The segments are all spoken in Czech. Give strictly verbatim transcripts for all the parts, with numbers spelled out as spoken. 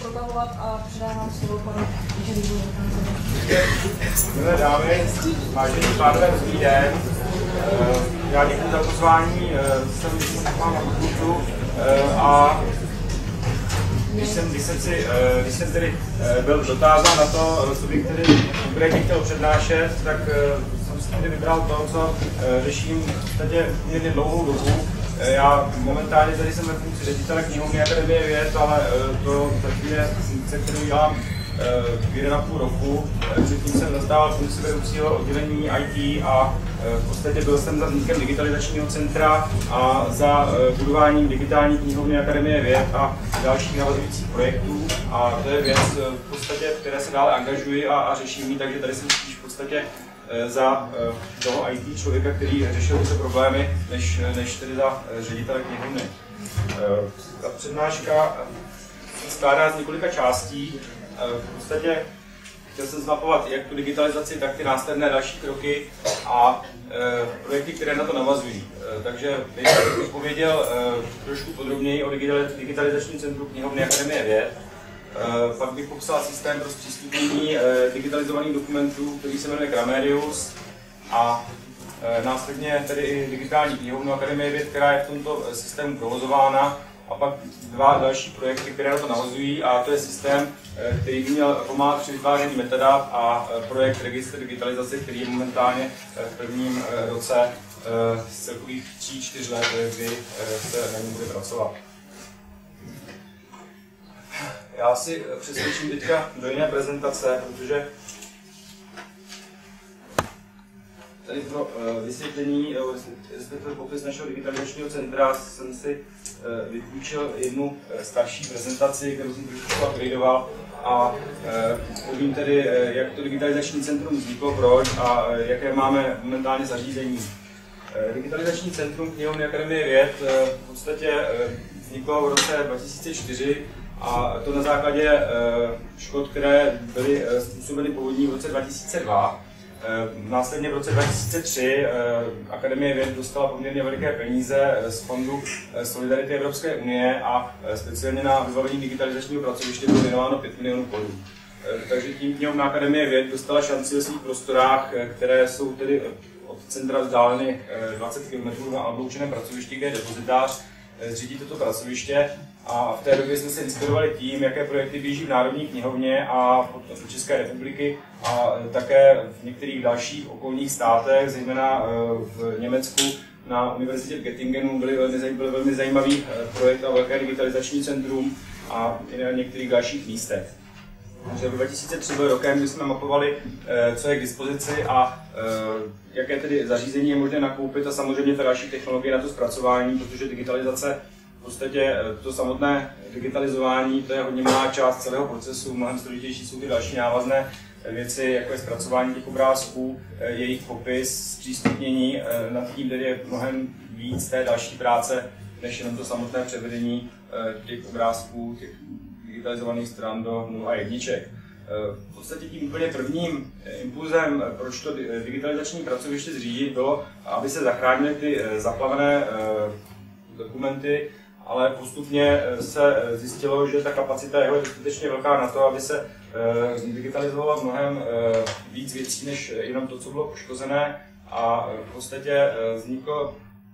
protahovat a předávám slovo panu inženýru. Milé dámy, vážení pánové, dobrý den. Já děkuji za pozvání, jsem mám na fakultu a když jsem, když, jsem si, když jsem tedy byl dotázán na to, co bych tedy konkrétně chtěl přednášet, tak jsem si tedy vybral to, co řeším v podstatě poměrně dlouhou dobu. Já momentálně tady jsem ve funkci ředitele knihovny Akademie věd, ale to zatím je funkce, kterou dělám jeden a půl roku. Předtím jsem zastával funkci vedoucího oddělení I T a v podstatě byl jsem za vznikem digitalizačního centra a za budováním digitální knihovny Akademie věd a dalších navazujících projektů. A to je věc, v podstatě, v které se dále angažuji a, a řeším ji, takže tady jsem spíš v podstatě za toho I T člověka, který řešil tyto problémy, než, než tedy za ředitele knihovny. Ta přednáška se skládá z několika částí. V podstatě chtěl jsem zmapovat jak tu digitalizaci, tak ty následné další kroky a projekty, které na to navazují. Takže bych pověděl trošku podrobněji o digitalizačním centru knihovny Akademie věd. Pak bych popsal systém pro zpřístupnění digitalizovaných dokumentů, který se jmenuje Gramerius, a následně tedy i digitální knihovnu Akademie věd, která je v tomto systému provozována, a pak dva další projekty, které na to navazují, a to je systém, který by měl pomáhat při vytváření metadat, a projekt Registr digitalizace, který je momentálně v prvním roce z celkových tří čtyř let, kdy se na něm bude pracovat. Já si přesvědčím teďka do jiné prezentace, protože tady pro vysvětlení, respektive popis našeho digitalizačního centra jsem si vypůjčil jednu starší prezentaci, kterou jsem trošku upgradeoval, a povím tedy, jak to digitalizační centrum vzniklo, proč a jaké máme momentálně zařízení. Digitalizační centrum knihovny Akademie věd v podstatě vzniklo v roce dva tisíce čtyři, a to na základě škod, které byly způsobeny povodní v roce dva tisíce dva. Následně v roce dva tisíce tři Akademie věd dostala poměrně veliké peníze z fondu Solidarity Evropské unie a speciálně na vybavení digitalizačního pracoviště bylo věnováno pět milionů korun. Takže tím knihovna Akademie věd dostala šanci ve svých prostorách, které jsou tedy od centra vzdáleny dvacet kilometrů na odloučeném pracovišti, kde je depozitář, zřídit toto pracoviště. A v té době jsme se inspirovali tím, jaké projekty běží v Národní knihovně a v České republiky a také v některých dalších okolních státech, zejména v Německu na univerzitě v Göttingenu byly velmi, byl velmi zajímavý projekt a velké digitalizační centrum, a i na některých dalších místech. Takže dva tisíce tři byl rokem, kdy jsme mapovali, co je k dispozici a jaké tedy zařízení je možné nakoupit, a samozřejmě ta další technologie na to zpracování, protože digitalizace, v podstatě to samotné digitalizování, to je hodně malá část celého procesu, mnohem složitější jsou ty další návazné věci, jako je zpracování těch obrázků, jejich popis, zpřístupnění, nad tím tedy je mnohem víc té další práce, než jenom to samotné převedení těch obrázků, těch digitalizovaných stran do nul a jedniček. V podstatě tím úplně prvním impulzem, proč to digitalizační pracoviště zřídit, bylo, aby se zachránily ty zaplavené dokumenty, ale postupně se zjistilo, že ta kapacita jeho je dostatečně velká na to, aby se digitalizovalo mnohem víc věcí, než jenom to, co bylo poškozené, a v podstatě vznikl,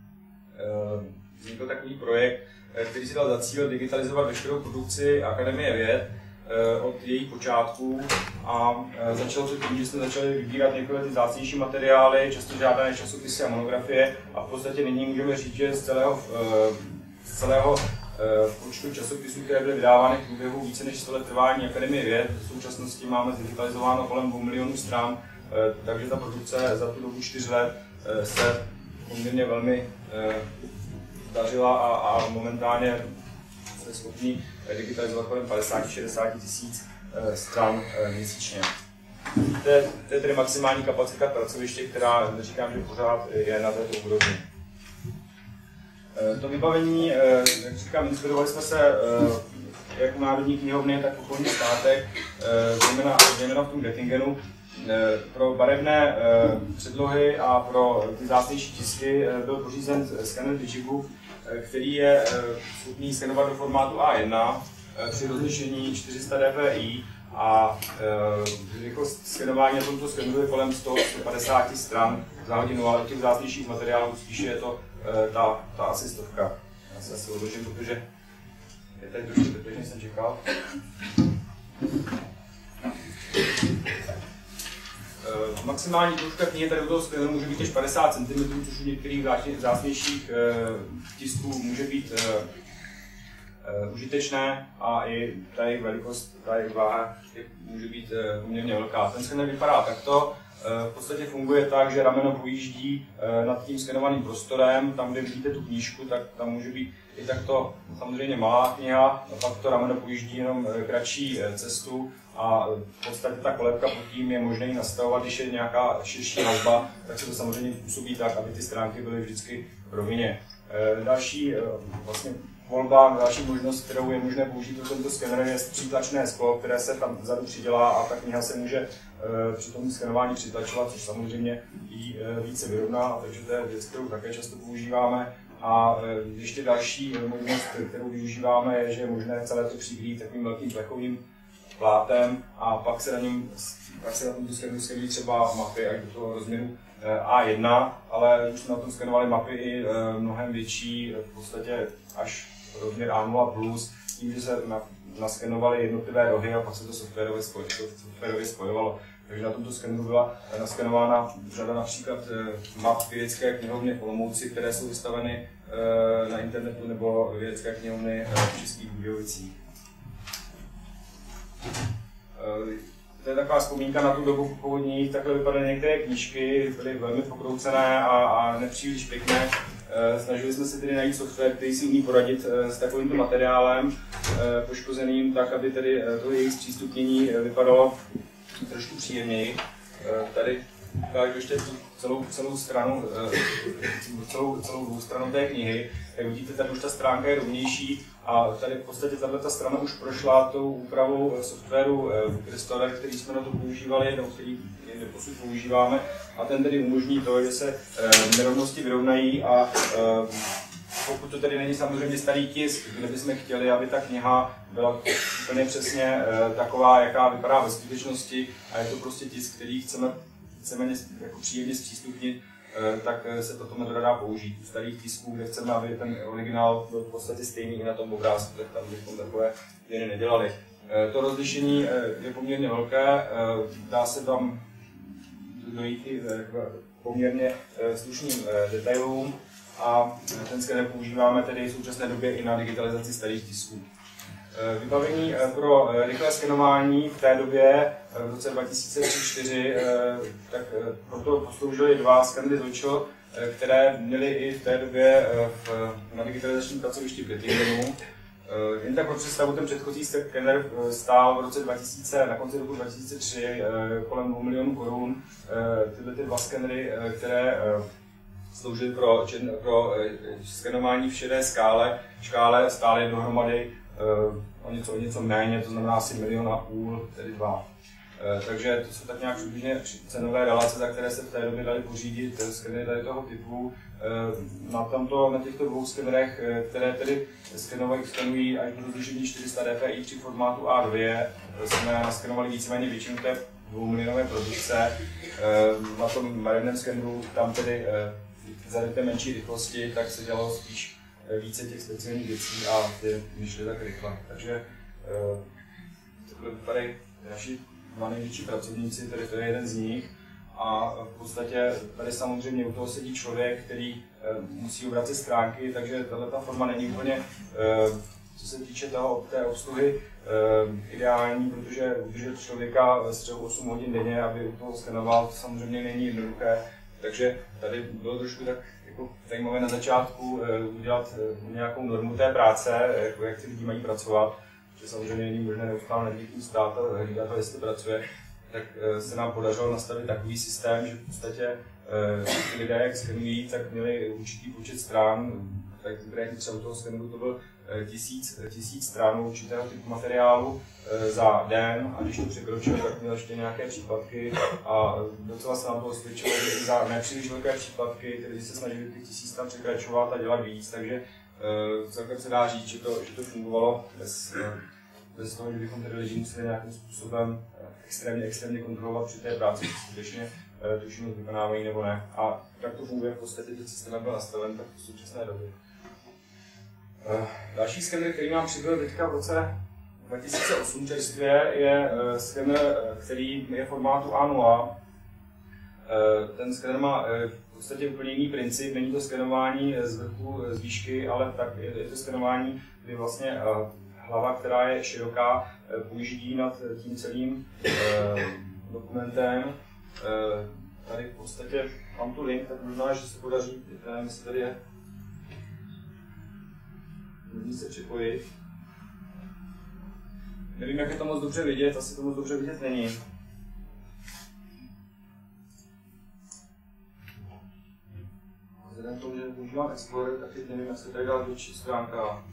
vznikl takový projekt, který si dal za cíl digitalizovat veškerou produkci Akademie věd od jejich počátků, a začalo to tím, že jsme začali vybírat některé ty vzácnější materiály, často žádané časopisy a monografie, a v podstatě nyní můžeme říct, že z celého, z celého počtu časopisů, které byly vydávány v průběhu více než sto let trvání Akademie věd, v současnosti máme zdigitalizováno kolem dvou milionů stran, takže ta produkce za tu dobu čtyř let se poměrně velmi dařila a, a momentálně jsme schopni digitalizovat kolem padesát až šedesát tisíc stran měsíčně. To je, to je tedy maximální kapacita pracoviště, která, neříkám, že pořád je na této úrovni. To vybavení, jak říkám, inspirovali jsme se jak u Národní knihovny, tak v okolních státech, zejména, zejména v tom Göttingenu. Pro barevné předlohy a pro ty vzácnější tisky byl pořízen skener Digibook, který je schopný skenovat do formátu A jedna. při rozlišení čtyři sta dpi a rychlost skenování na tomto skeneru je kolem sto až sto padesát stran za hodinu, ale těch vzácnějších materiálů spíše je to ta, ta asi stovka. Já se asi odložím, protože je tady trošku teplejší, než jsem čekal. Maximální dĺžka knihy tady u toho skeneru může být až padesát centimetrů, což u některých vzácnějších tisků může být uh, užitečné a i ta jejich velikost, ta jejich váha může být uh, poměrně velká. Ten skener vypadá takto. Uh, v podstatě funguje tak, že rameno pojíždí uh, nad tím skenovaným prostorem. Tam, kde vidíte tu knížku, tak tam může být i takto samozřejmě malá kniha, a pak to rameno pojíždí jenom uh, kratší uh, cestu a v podstatě ta kolébka pod tím je možné ji nastavovat, když je nějaká širší hazba, tak se to samozřejmě působí tak, aby ty stránky byly vždycky v rovině. Uh, další uh, vlastně volba, další možnost, kterou je možné použít pro tento skener, je přítlačné sklo, které se tam vzadu přidělá a ta kniha se může e, při tom skenování přitlačovat, což samozřejmě ji e, více vyrovná, takže to je věc, kterou také často používáme. A e, ještě další možnost, kterou využíváme, je, že je možné celé to přikrýt takovým velkým plechovým plátem a pak se na něm, pak se na tomto skeneru skenují třeba mapy až do toho rozměru á jedna, ale už jsme na tom skenovali mapy i e, mnohem větší, v podstatě až rozměr á nula plus, tím, že se naskenovaly jednotlivé rohy a pak se to softwarově, spoj, softwarově spojovalo. Takže na tomto skeneru byla naskenována řada například map vědecké knihovny v Olomouci, které jsou vystaveny na internetu, nebo vědecké knihovny v Českých Budějovicích. To je taková vzpomínka na tu dobu původní, takhle vypadaly některé knížky, byly velmi pokroucené a, a nepříliš pěkné. Snažili jsme se tedy najít software, který si umí poradit s takovýmto materiálem poškozeným, tak aby tedy to jejich zpřístupnění vypadalo trošku příjemněji. Tady ukážu ještě celou, celou stranu, celou, celou dvou stranu té knihy. Jak vidíte, tady už ta stránka je rovnější a tady v podstatě tato strana už prošla tou úpravou softwaru Restorer, který jsme na to používali, nebo který doposud používáme, a ten tedy umožní to, že se nerovnosti vyrovnají a pokud to tedy není samozřejmě starý tisk, kde bychom chtěli, aby ta kniha byla úplně přesně taková, jaká vypadá ve skutečnosti, a je to prostě tisk, který chceme víceméně jako příjemně zpřístupnit, tak se tato metoda dá použít. U starých tisků, kde chceme, aby ten originál byl v podstatě stejný i na tom obrázku, tak tam bychom takové věny nedělali. To rozlišení je poměrně velké, dá se tam dojít i k poměrně slušným detailům a ten skener používáme tedy v současné době i na digitalizaci starých tisků. Vybavení pro rychlé skenování v té době, v roce dva tisíce tři čtyři, tak proto posloužily dva skenery Zoicho, které měly i v té době na digitalizačním pracovišti v Göttingenu. Jen tak pro představu, ten předchozí skener stál v roce dva tisíce, na konci roku dva tisíce tři kolem dvou milionů korun. Tyhle ty dva skenery, které sloužily pro, pro skenování v šedé skále, škále stály dohromady o něco, o něco méně, to znamená asi milion a půl, tedy dva. Takže to jsou tak nějak přibližně cenové relace, za které se v té době dali pořídit skenery tady toho typu. Na, tomto, na těchto dvou skenerech, které tedy skenují, skenují až do rozlišení čtyři sta dpi při formátu á dva, jsme naskenovali víceméně většinu té dvoumilionové produkce. Na tom marevném skeneru, tam tedy za té menší rychlosti, tak se dělalo spíš více těch speciálních věcí a ty myšly tak rychle. Takže takhle vypadají naši dva největší pracovníci, tedy to je jeden z nich. A v podstatě tady samozřejmě u toho sedí člověk, který musí obracet stránky, takže tato forma není úplně, co se týče toho, té obsluhy, ideální, protože udržet člověka ve střehu osm hodin denně, aby u toho skenoval, to samozřejmě není jednoduché. Takže tady bylo trošku tak jako zajímavé na začátku udělat nějakou normu té práce, jako jak ty lidi mají pracovat, protože samozřejmě není možné neustále nad někým stát a hlídat to, jestli pracuje, tak se nám podařilo nastavit takový systém, že v podstatě ty lidé, jak skenují, tak měli určitý počet stran, tak konkrétně třeba u toho skeneru to byl tisíc, tisíc stran určitého typu materiálu za den, a když to překročil, tak měl ještě nějaké případky a docela se nám to osvědčilo, že i za nepříliš velké případky ty lidi se snažili těch tisíc stran překračovat a dělat víc, takže celkem se dá říct, že to, že to fungovalo bez, bez toho, že bychom tedy lidi museli nějakým způsobem extrémně, extrémně kontrolovat při té práci, skutečně tu činnost vykonávají nebo ne. A jak to funguje v podstatě, ten systém byl nastaven, tak v současné době. Další skener, který nám přibyl teďka v roce dva tisíce osm čerstvě, je skener, který je formátu A nula. Ten skener má v podstatě úplně jiný princip, není to skenování z vrchu, z výšky, ale tak je to skenování, kdy vlastně hlava, která je široká, pojíždí nad tím celým dokumentem. Tady v podstatě mám tu link, tak možná, že se podaří, nevím, jestli tady je, můžu se připojit. Nevím, jak je to moc dobře vidět, asi to moc dobře vidět není. Vzhledem k tomu, že používám Explorer, tak teď nevím, jak se tady dá větší stránka.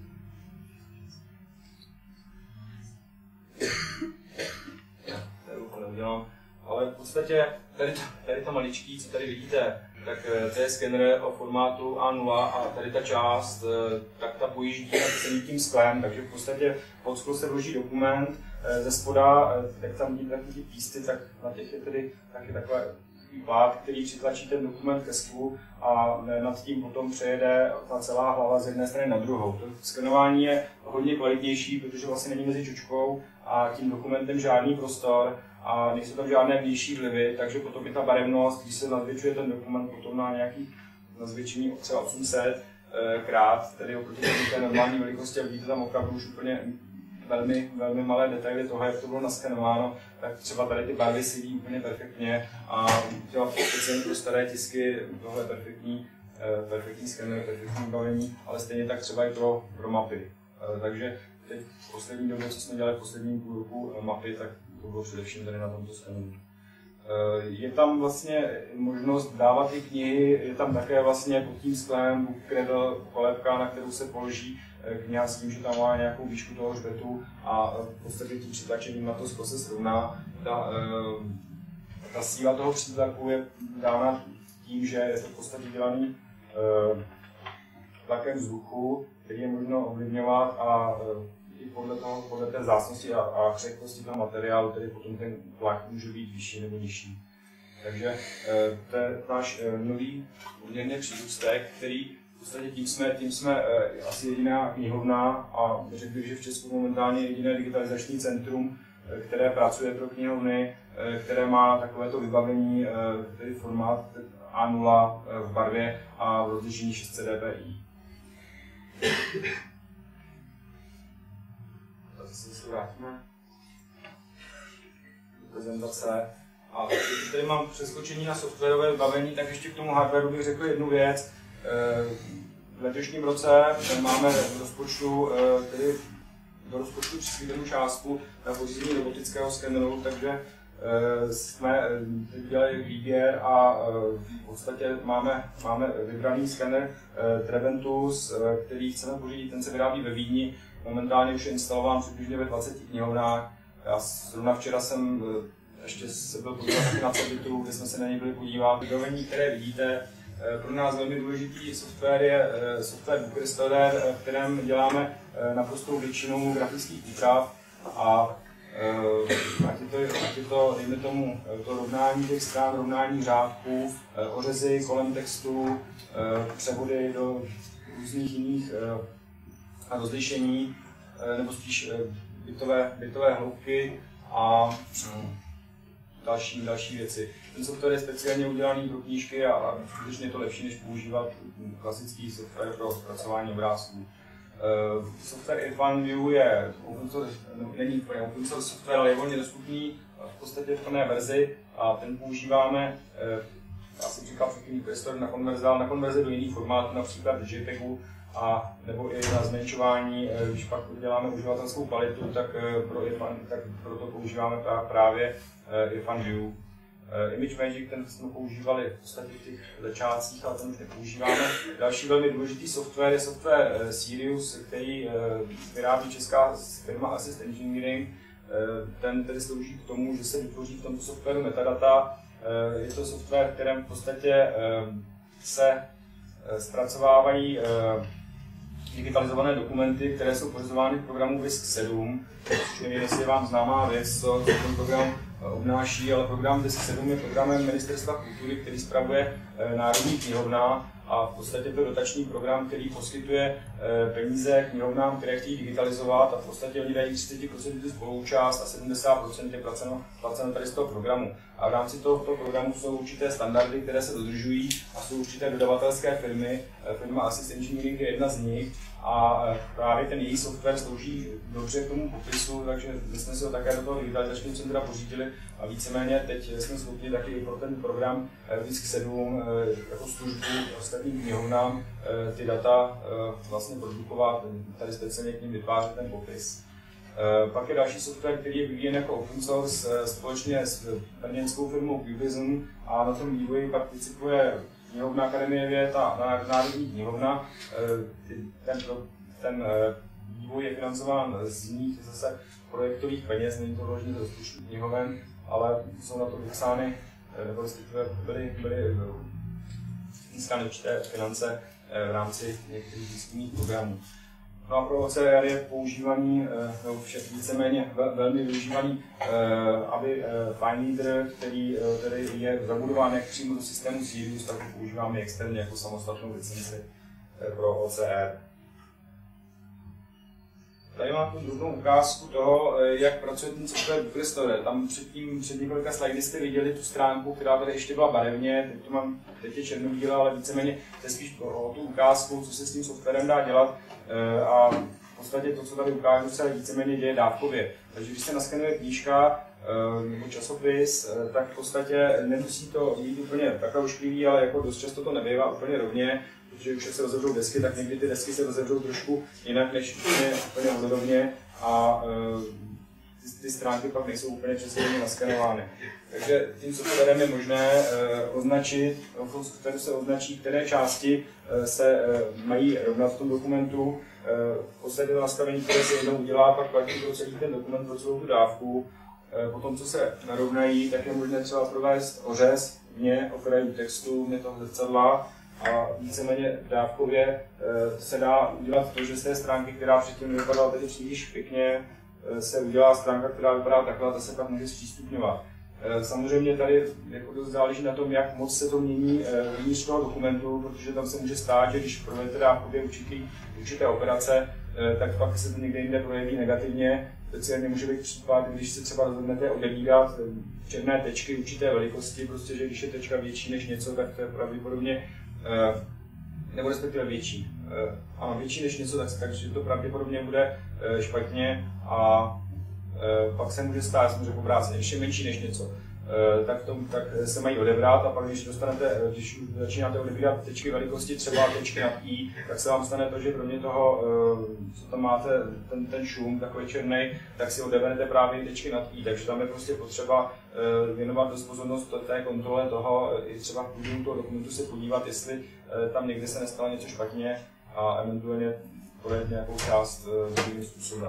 Tady úplně udělám. Ale v podstatě tady, tady to maličký, co tady vidíte, tak to je skener o formátu A nula a tady ta část, tak ta pojíždí nad celým tím sklem, takže v podstatě pod sklo se vloží dokument, ze spoda, jak tam vidíte ty písty, tak na těch je tedy taky takový plát, který přitlačí ten dokument ke sklu a nad tím potom přejede ta celá hlava z jedné strany na druhou. To skenování je hodně kvalitnější, protože vlastně není mezi čočkou a tím dokumentem žádný prostor a nejsou tam žádné vnější vlivy, takže potom je ta barevnost, když se nazvětšuje ten dokument potom na nějaký nazvětšení třeba osm set krát, tedy oproti té normální velikosti, a vidíte tam opravdu už úplně velmi, velmi malé detaily toho, jak to bylo naskenováno, tak třeba tady ty barvy sedí úplně perfektně a třeba speciálně pro staré tisky tohle je perfektní, perfektní skener, perfektní vybavení, ale stejně tak třeba i pro, pro mapy. Takže teď v poslední době, co jsme dělali v posledním půl roku mapy, tak to bylo především tady na tomto skeneru. Je tam vlastně možnost dávat i knihy, je tam také vlastně pod tím sklem book cradle, kolébka, na kterou se položí kniha s tím, že tam má nějakou výšku toho hřbetu a v podstatě tím přitlačením na to sklo se srovná. Ta, ta síla toho přítlaku je dána tím, že je to v podstatě dělaný tlakem vzduchu, který je možno ovlivňovat a i podle, toho, podle té vzácnosti a, a křehkosti toho materiálu, tedy potom ten tlak může být vyšší nebo nižší. Takže to je náš nový poměrně přírůstek, který v podstatě tím jsme, tím jsme asi jediná knihovna a řekl bych, že v Česku momentálně jediné digitalizační centrum, které pracuje pro knihovny, které má takovéto vybavení, tedy formát A nula v barvě a v rozlišení šest set dpi. Zase se vrátíme do prezentace. A když tady mám přeskočení na softwarové vybavení, tak ještě k tomu hardwareu bych řekl jednu věc. V letošním roce máme v rozpočtu, tedy do rozpočtu přislíbenou částku na pořízení robotického skeneru, takže jsme dělali výběr a v podstatě máme, máme vybraný skener Treventus, který chceme pořídit, ten se vyrábí ve Vídni. Momentálně už je instalován přibližně ve dvaceti knihovnách. Já zrovna včera jsem ještě se byl podívat na Cebitu, kde jsme se na něj byli podívat. Vybavení, které vidíte, pro nás velmi důležitý software je software Book Restorer, v kterém děláme naprostou většinu grafických úprav a ať je to, ať je to, dejme tomu, to rovnání těch stran, rovnání řádků, ořezy kolem textu, převody do různých jiných rozlišení, nebo spíš bitové, bitové hloubky a další, další věci. Ten software je speciálně udělaný pro knížky a skutečně je to lepší, než používat klasický software pro zpracování obrázků. Uh, software Advan View je open source, není úplně open source software, ale je volně dostupný v podstatě v plné verzi a ten používáme, uh, já jsem říkal předtím prostor na konverzi, na konverzi do jiných formátů, například JPEGu a nebo i na zmenšování, uh, když pak děláme uživatelskou paletu, tak, uh, pro, Advan, tak proto používáme právě uh, Advan View. Uh, ImageMagick, ten jsme používali v podstatě v těch začátcích, ale ten už nepoužíváme. Další velmi důležitý software je software uh, Sirius, který uh, vyrábí česká firma Assist Engineering. Uh, ten tedy slouží k tomu, že se vytvoří v tomto softwaru metadata. Uh, je to software, v kterém v podstatě uh, se uh, zpracovávají uh, digitalizované dokumenty, které jsou pořizovány v programu V I S K sedm, což nevím, jestli je vám známá věc, co ten program obnáší, ale program V I S K sedm je programem Ministerstva kultury, který spravuje Národní knihovna, a v podstatě to je dotační program, který poskytuje peníze knihovnám, které chtějí digitalizovat, a v podstatě oni dají třicet procent spoluúčast a sedmdesát procent je placeno, placeno tady z toho programu. A v rámci tohoto programu jsou určité standardy, které se dodržují, a jsou určité dodavatelské firmy. Firma Assist Engineering je jedna z nich, a právě ten její software slouží dobře k tomu popisu, takže my jsme si ho také do toho digitalizačního centra pořídili, a víceméně teď jsme schopni taky i pro ten program V I S K sedm jako službu ostatním knihovnám ty data vlastně produkovat, tady speciálně k ním vytvářet ten popis. Pak je další software, který je vyvíjen jako open source společně s brněnskou firmou Cubism, a na tom vývoji participuje Knihovna Akademie věd a Národní knihovna. Ten, ten vývoj je financován z nich zase projektových peněz, není to vložené z rozpočtu knihoven, ale jsou na to vypsány, nebo byly, byly získány určité finance v rámci některých výzkumných programů. No a pro O C R je používaný, nebo víceméně velmi využívaný, aby FineReader, který, který je zabudován jak přímo do systému Sirius, tak ho používáme externě jako samostatnou licenci pro O C R. Tady mám tu druhou ukázku toho, jak pracuje ten software Book Restorer. Tam předtím, před několika slajdy jste viděli tu stránku, která tady ještě byla barevně, teď, to mám, teď je černobílá, ale víceméně to je spíš o tu ukázku, co se s tím softwarem dá dělat. A v podstatě to, co tady ukážu, se víceméně děje dávkově. Takže když se naskenuje knížka nebo časopis, tak v podstatě nemusí to být úplně takhle ošklivý, ale jako dost často to nebývá úplně rovně, protože už jak se rozevřou desky, tak někdy ty desky se rozevřou trošku jinak než úplně, úplně vodorovně, a ty, ty stránky pak nejsou úplně přesně naskenovány. Takže tím softwarem je možné označit, v tom softwaru se označí, které části se mají rovnat v tom dokumentu. V podstatě to nastavení, které se jednou udělá, pak platí pro celý ten dokument, pro celou tu dávku. Potom, co se narovnají, tak je možné třeba provést ořez vně okrajů textu, vně toho zrcadla, a víceméně dávkově se dá udělat to, že z té stránky, která předtím nevypadala tady příliš pěkně, se udělá stránka, která vypadá takhle, a ta se pak může zpřístupňovat. Samozřejmě tady jako dost záleží na tom, jak moc se to mění uvnitř toho dokumentu, protože tam se může stát, že když provedete dávkově určitý, určité operace, tak pak se to někde jinde projeví negativně. Speciálně může být případ, když se třeba rozhodnete odebírat černé tečky určité velikosti, prostě, že když je tečka větší než něco, tak to je pravděpodobně, nebo respektive větší. Ano, větší než něco, tak, takže to pravděpodobně bude špatně, a pak se může stát, se může obráceně, když je menší než něco, tak, tom, tak se mají odebrat, a pak když dostanete, když začínáte odebírat tečky velikosti, třeba tečky nad i, tak se vám stane to, že kromě toho, co tam máte, ten, ten šum takový černý, tak si odeberete právě tečky nad i, takže tam je prostě potřeba věnovat dost pozornost té kontrole toho, i třeba v průběhu toho dokumentu se podívat, jestli tam někde se nestalo něco špatně, a eventuálně projet nějakou část druhým způsobem.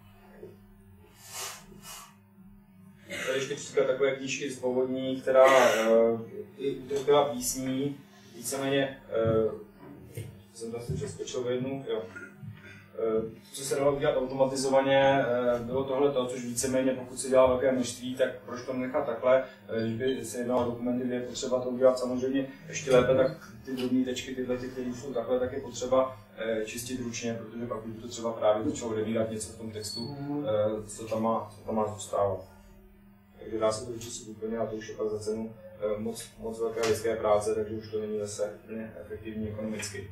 Tady ještě příklad takové knížky z Povodní, která uh, utrpěla písní, víceméně, uh, jsem to asi přeskočil v jednu, jo. Uh, co se dalo udělat automatizovaně, uh, bylo tohle to, což víceméně, pokud se dělá velké množství, tak proč to nechat takhle, uh, když by se jednalo o dokumenty, kde je potřeba to udělat samozřejmě ještě lépe, tak ty drobné tečky, tyhle, ty, které jsou takhle, tak je potřeba uh, čistit ručně, protože pak by to třeba právě začalo odebírat něco v tom textu, uh, co tam má, co tam má zůstávat. Takže dá se to vyčistit úplně, a to už je pak za cenu moc, moc velké lidské práce, takže už to není zase úplně efektivní ekonomicky.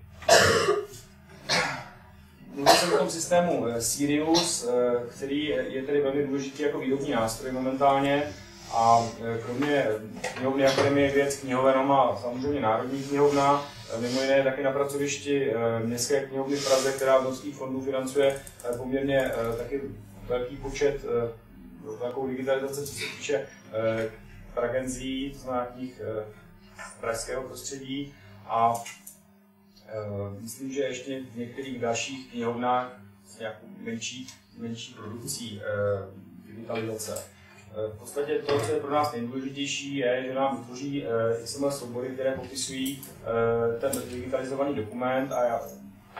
Mluvil jsem o tom systému Sirius, který je tedy velmi důležitý jako výrobní nástroj momentálně, a kromě knihovny Akademie věd, knihoven a samozřejmě Národní knihovna, mimo jiné taky na pracovišti Městské knihovny v Praze, která z norských fondů financuje poměrně taky velký počet velkou digitalizace, co se týče eh, pragenzí, to znamená těch eh, pražského prostředí, a eh, myslím, že ještě v některých dalších knihovnách s nějakou menší, menší produkcí eh, digitalizace. Eh, v podstatě to, co je pro nás nejdůležitější, je, že nám vytvoří eh, X M L soubory, které popisují eh, ten digitalizovaný dokument, a já,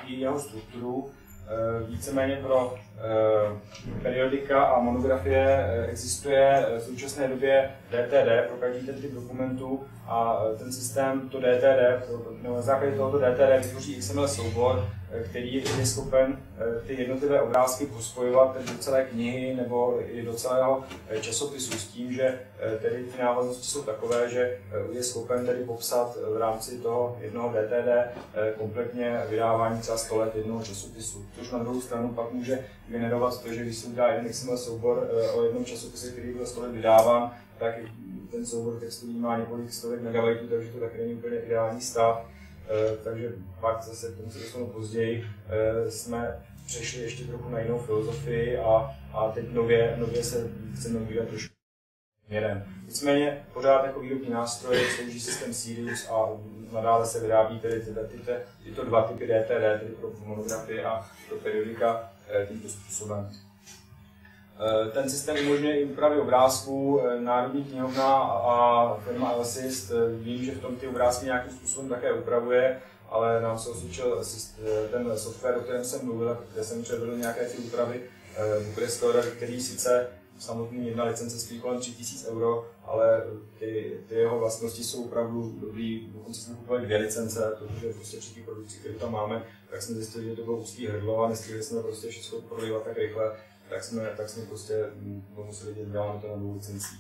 i jeho strukturu. Víceméně pro periodika a monografie existuje v současné době D T D pro každý ten typ dokumentu a ten systém, to D T D, na základě tohoto D T D vytvoří X M L soubor, který je schopen ty jednotlivé obrázky pospojovat do celé knihy nebo i do celého časopisu s tím, že tedy ty návaznosti jsou takové, že je schopen tedy popsat v rámci toho jednoho D T D kompletně vydávání třeba sto let jednoho časopisu, což na druhou stranu pak může generovat to, že když se udělá jeden X M L soubor o jednom časopise, který byl sto let vydáván, tak ten soubor textový má několik stovek megabajtů, takže to taky není úplně ideální stav. Takže pak zase k tomu se dostanu později, jsme přešli ještě trochu na jinou filozofii a, a teď nově, nově se chceme ubírat trošku směrem. Nicméně pořád jako výrobní nástroj slouží systém Sirius a nadále se vyrábí tedy tyto, tyto, tyto dva typy D T D, tedy pro monografii a pro periodika tímto způsobem. Ten systém umožňuje i úpravy obrázků. Národní knihovna a firma Elsys, vím, že v tom ty obrázky nějakým způsobem také upravuje, ale nám se osvědčil ten software, o kterém jsem mluvil, kde jsem převedl nějaké ty úpravy Bucharest, který sice samotný jedna licence stojí kolem tři tisíce euro, ale ty, ty jeho vlastnosti jsou opravdu dobrý. Dokonce jsme kupovali dvě licence, protože prostě při té produkci, kterou tam máme, tak jsme zjistili, že to bylo úzký hrdlo a nestihli jsme prostě všechno prodejovat tak rychle, tak jsme, tak jsme prostě museli dělat, děláme to na dvou licencích.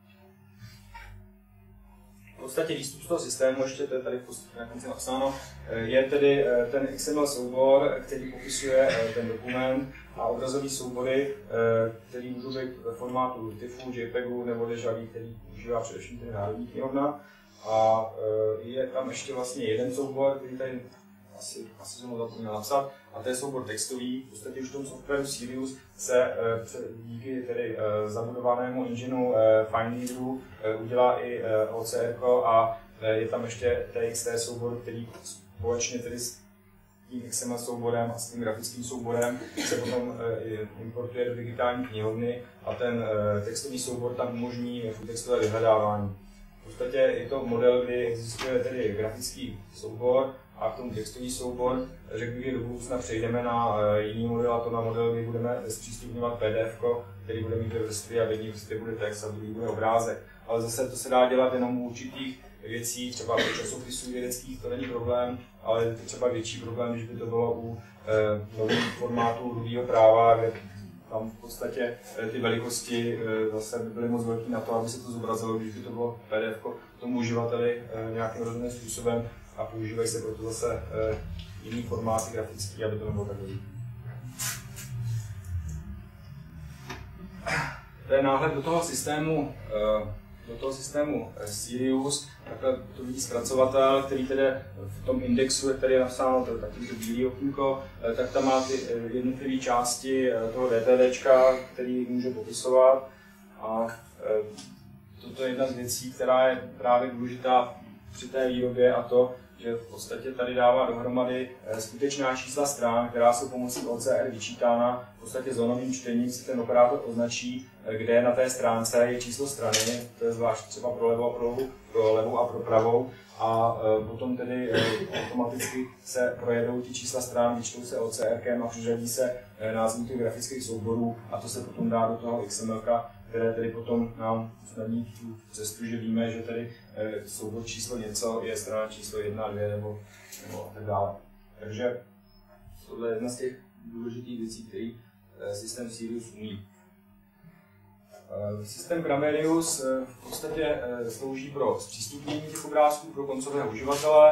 V podstatě výstup z toho systému, ještě to je tady na konci napsáno, je tedy ten X M L soubor, který popisuje ten dokument, a obrazové soubory, které můžou být ve formátu TIFFu, JPEGu nebo DJAVI, který užívá především tedy Národní knihovna. A je tam ještě vlastně jeden soubor, který tady asi, asi jsem ho zapomněl napsat, a to je soubor textový. V podstatě už v tom softwaru Sirius se díky tedy zabudovanému engineu FineReaderu udělá i O C R a je tam ještě T X T soubor, který společně tedy s tím X M L souborem a s tím grafickým souborem se potom importuje do digitální knihovny a ten textový soubor tam umožní textové vyhledávání. V podstatě je to model, kdy existuje tedy grafický soubor a k tomu textový soubor. Řekl bych, že do budoucna přejdeme na jiný model, a to na model, kdy budeme zpřístupňovat P D F, který bude mít dvě vrstvy a v jedné vrstvě bude text a v druhé bude obrázek. Ale zase to se dá dělat jenom u určitých věcí, třeba u časopisů vědeckých, to není problém, ale je to třeba větší problém, když by to bylo u e, nových formátů rudého práva, kde tam v podstatě e, ty velikosti e, zase by byly moc velké na to, aby se to zobrazilo, když by to bylo P D F tomu uživateli e, nějakým rozhodným způsobem a používají se proto zase e, jiný formáty grafický, aby to nebylo tak velký. To je náhled do toho systému e, do toho systému Sirius, takhle to vidí zpracovatel, který tedy v tom indexu, který je napsáno, to je takový to bílý okýnko, tak tam má ty jednotlivé části toho DTDčka, který může popisovat. A toto je jedna z věcí, která je právě důležitá při té výrobě, a to, že v podstatě tady dává dohromady skutečná čísla stran, která jsou pomocí O C R vyčítána. V podstatě zónovým čtením si ten operátor označí, kde na té stránce je číslo strany, to je zvlášť třeba pro levou a pro, pro levou a pro pravou, a potom tedy automaticky se projedou ty čísla stran, vyčtou se O C R kem a přiřadí se názvy těch grafických souborů, a to se potom dá do toho X M L ka, které tedy potom nám usnadní tu cestu, že víme, že tedy soubor číslo něco je strana číslo jedna, dvě nebo, nebo a tak dále. Takže tohle je jedna z těch důležitých věcí, které systém Sirius umí. Systém Gramerius v podstatě slouží pro zpřístupnění těch obrázků pro koncového uživatele.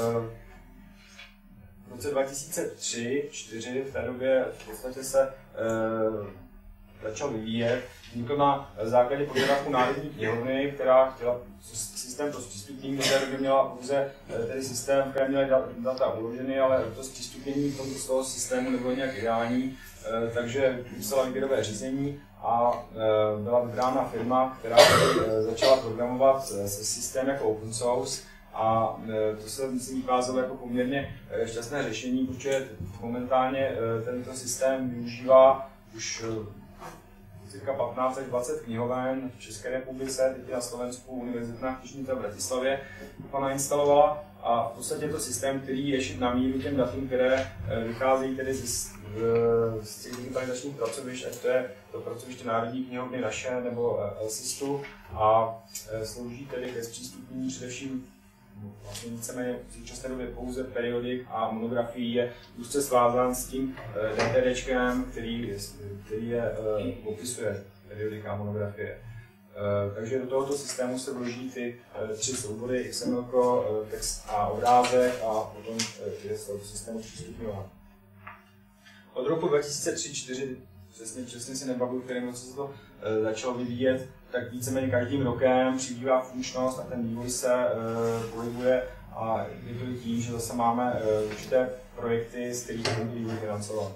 V roce dva tisíce tři dva tisíce čtyři v té době v podstatě se začal vyvíjet. Vznikl na základě požadavku Národní knihovny, která chtěla systém pro zpřístupnění, do té doby měla pouze tedy systém, v kterém měly data uloženy, ale to zpřístupnění z toho systému nebylo nějak ideální, takže vypsala výběrové řízení a byla vybrána firma, která začala programovat systém jako open source, a to se myslím ukázalo jako poměrně šťastné řešení, protože momentálně tento systém využívá už cirka patnáct až dvacet knihoven v České republice, teď na Slovensku Univerzitná knižnica v Bratislavě pana instalovala. A v podstatě je to systém, který je šit na míru těm datům, které vycházejí tedy z, z těch digitalizačních pracovišť, ať to je to pracoviště Národní knihovny naše nebo Elsistu, a slouží tedy ke zpřístupnění především vlastně víceméně v současné době pouze periodik a monografií je úzce svázán s tím DTDčkem, který, který je, popisuje periodika a monografie. Takže do tohoto systému se vloží ty tři soubory X M L, text a obrázek, a potom je z tohoto systému přístupňován. Od roku dva tisíce tři čtyři, přesně, přesně si nebavuju, kterým roce se to začalo vyvíjet, tak víceméně každým rokem přibývá funkčnost a ten vývoj se pohybuje, a je to i tím, že zase máme určité projekty, z kterých ten vývoj financovat.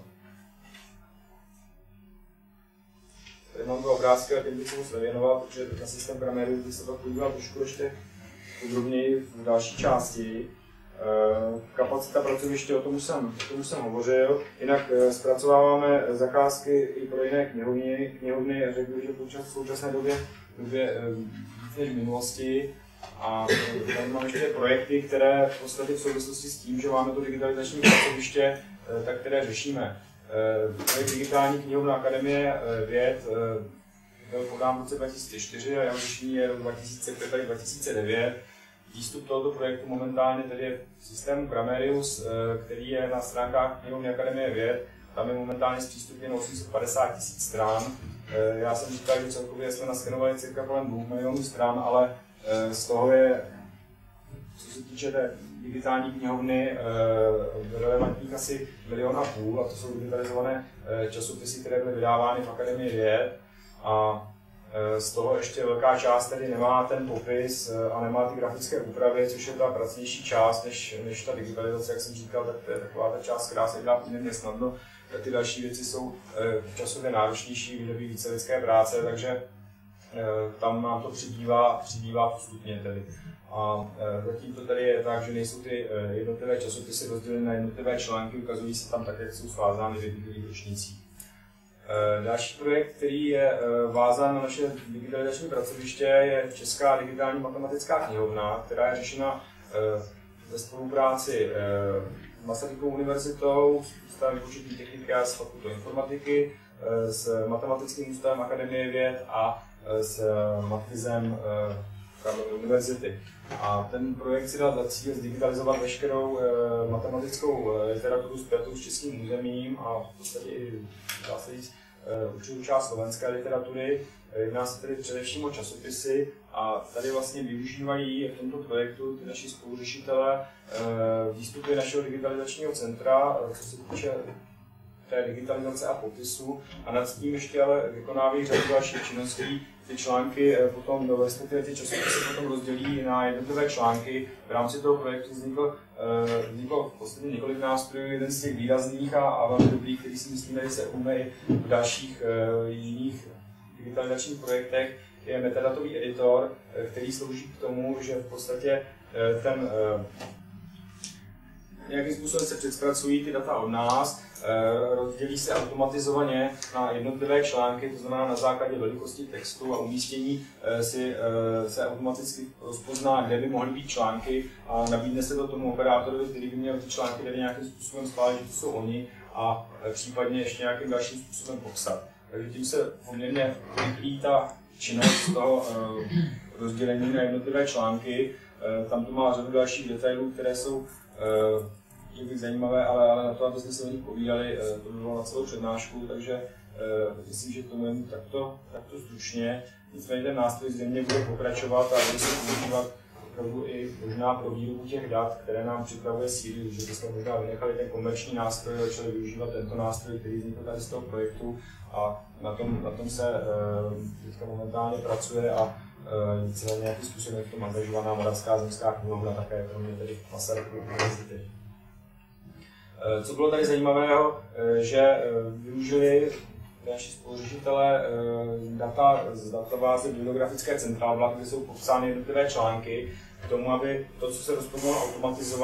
Tady mám dva obrázky a těm bych se musel věnovat, protože na systém Gramerius bych se pak podíval trošku ještě podrobněji v další části. Kapacita pracoviště, o tom už jsem, o tom už jsem hovořil. Jinak zpracováváme zakázky i pro jiné knihovny, knihovny řekl bych, že v současné době, době víc než v minulosti. A tady máme ještě projekty, které v podstatě v souvislosti s tím, že máme to digitalizační pracoviště, tak které řešíme. Projekt Digitální knihovna Akademie věd byl podán v roce dva tisíce čtyři a jeho řešení je rok dva tisíce pět až dva tisíce devět. Výstup tohoto projektu momentálně tedy je v systému Gramerius, který je na stránkách knihovny Akademie věd. Tam je momentálně zpřístupněno osm set padesát tisíc stran. Já jsem říkal, že celkově jsme naskenovali cirka kolem dvou milionů stran, ale z toho je, co se týče té digitální knihovny, relevantních asi milion a půl, a to jsou digitalizované časopisy, které byly vydávány v Akademii věd. A z toho ještě velká část tedy nemá ten popis a nemá ty grafické úpravy, což je ta pracnější část než, než ta digitalizace, jak jsem říkal, tak to je taková ta část, která se dělá poměrně snadno. Ty další věci jsou časově náročnější, vyžadují více lidské práce, takže tam nám to přibývá, přibývá postupně tedy. A zatím to tady je tak, že nejsou ty jednotlivé časopisy rozděleny na jednotlivé články, ukazují se tam tak, jak jsou svázány v jednotlivých ročnících. Další projekt, který je vázán na naše digitalizační pracoviště, je Česká digitální matematická knihovna, která je řešena ve spolupráci s Masarykovou univerzitou, s Ústavem početní techniky a s Fakultou informatiky, s Matematickým ústavem Akademie věd a s Matvizem Karlovy univerzity. A ten projekt si dal za cíl zdigitalizovat veškerou e, matematickou literaturu spjatou s českým územím a v podstatě i dá se říct e, určitou část slovenské literatury. Jedná se tedy především o časopisy a tady vlastně využívají v tomto projektu ty naši spoluřešitelé e, výstupy našeho digitalizačního centra, co se týče té digitalizace a popisu, a nad tím ještě ale vykonávají řadu dalších činností. Ty články potom, do respektive ty časopisy potom rozdělí na jednotlivé články. V rámci toho projektu vzniklo, vzniklo v podstatě několik nástrojů, jeden z těch výrazných a, a velmi dobrých, který si myslíme, že se umí i v dalších jiných digitalizačních projektech, je metadatový editor, který slouží k tomu, že v podstatě ten nějakým způsobem se předzpracují ty data od nás, rozdělí se automatizovaně na jednotlivé články, to znamená na základě velikosti textu a umístění si se automaticky rozpozná, kde by mohly být články, a nabídne se to tomu operátorovi, který by měl ty články tady nějakým způsobem schválit, že to jsou oni, a případně ještě nějakým dalším způsobem popsat. Takže tím se poměrně rychlí ta činnost toho rozdělení na jednotlivé články. Tam to má řadu dalších detailů, které jsou bych zajímavé, ale, ale na to, abyste se o nich povídali, to by bylo na celou přednášku, takže uh, myslím, že tomu jen takto, takto stručně. Nicméně ten nástroj zřejmě bude pokračovat a bude se používat opravdu i možná pro výrobu těch dat, které nám připravuje síly, že bychom možná vynechali ten komerční nástroj a začali využívat tento nástroj, který vznikl tady z toho projektu, a na tom, na tom se uh, teďka momentálně pracuje a uh, nicméně nějakým způsobem je v tom angažovaná Moravská zemská knihovna, také kromě tedy Masarykovy univerzity. Co bylo tady zajímavého, že využili naši spoluřešitelé data z databáze Bibliografické centrály, kde jsou popsány jednotlivé články, k tomu, aby to, co se rozpoznalo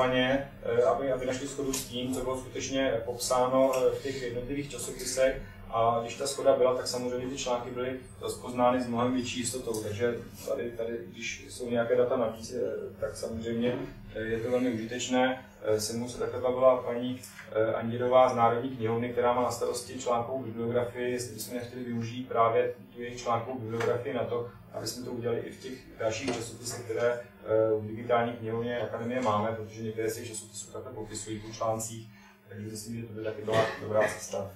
automatizovaně, aby, aby našli shodu s tím, co bylo skutečně popsáno v těch jednotlivých časopisech, a když ta shoda byla, tak samozřejmě ty články byly rozpoznány s mnohem větší jistotou, takže tady, tady když jsou nějaké data navíc, tak samozřejmě je to velmi užitečné. Se mnou se takhle bavila paní Anděrová z Národní knihovny, která má na starosti článkovou bibliografii, jestli bychom nechtěli využít právě tu jejich článkovou bibliografii na to, aby jsme to udělali i v těch dalších časopisech, které v digitální knihovně akademie máme, protože některé z těch časopisů takhle popisují v článcích, takže myslím, že to by taky byla dobrá cesta.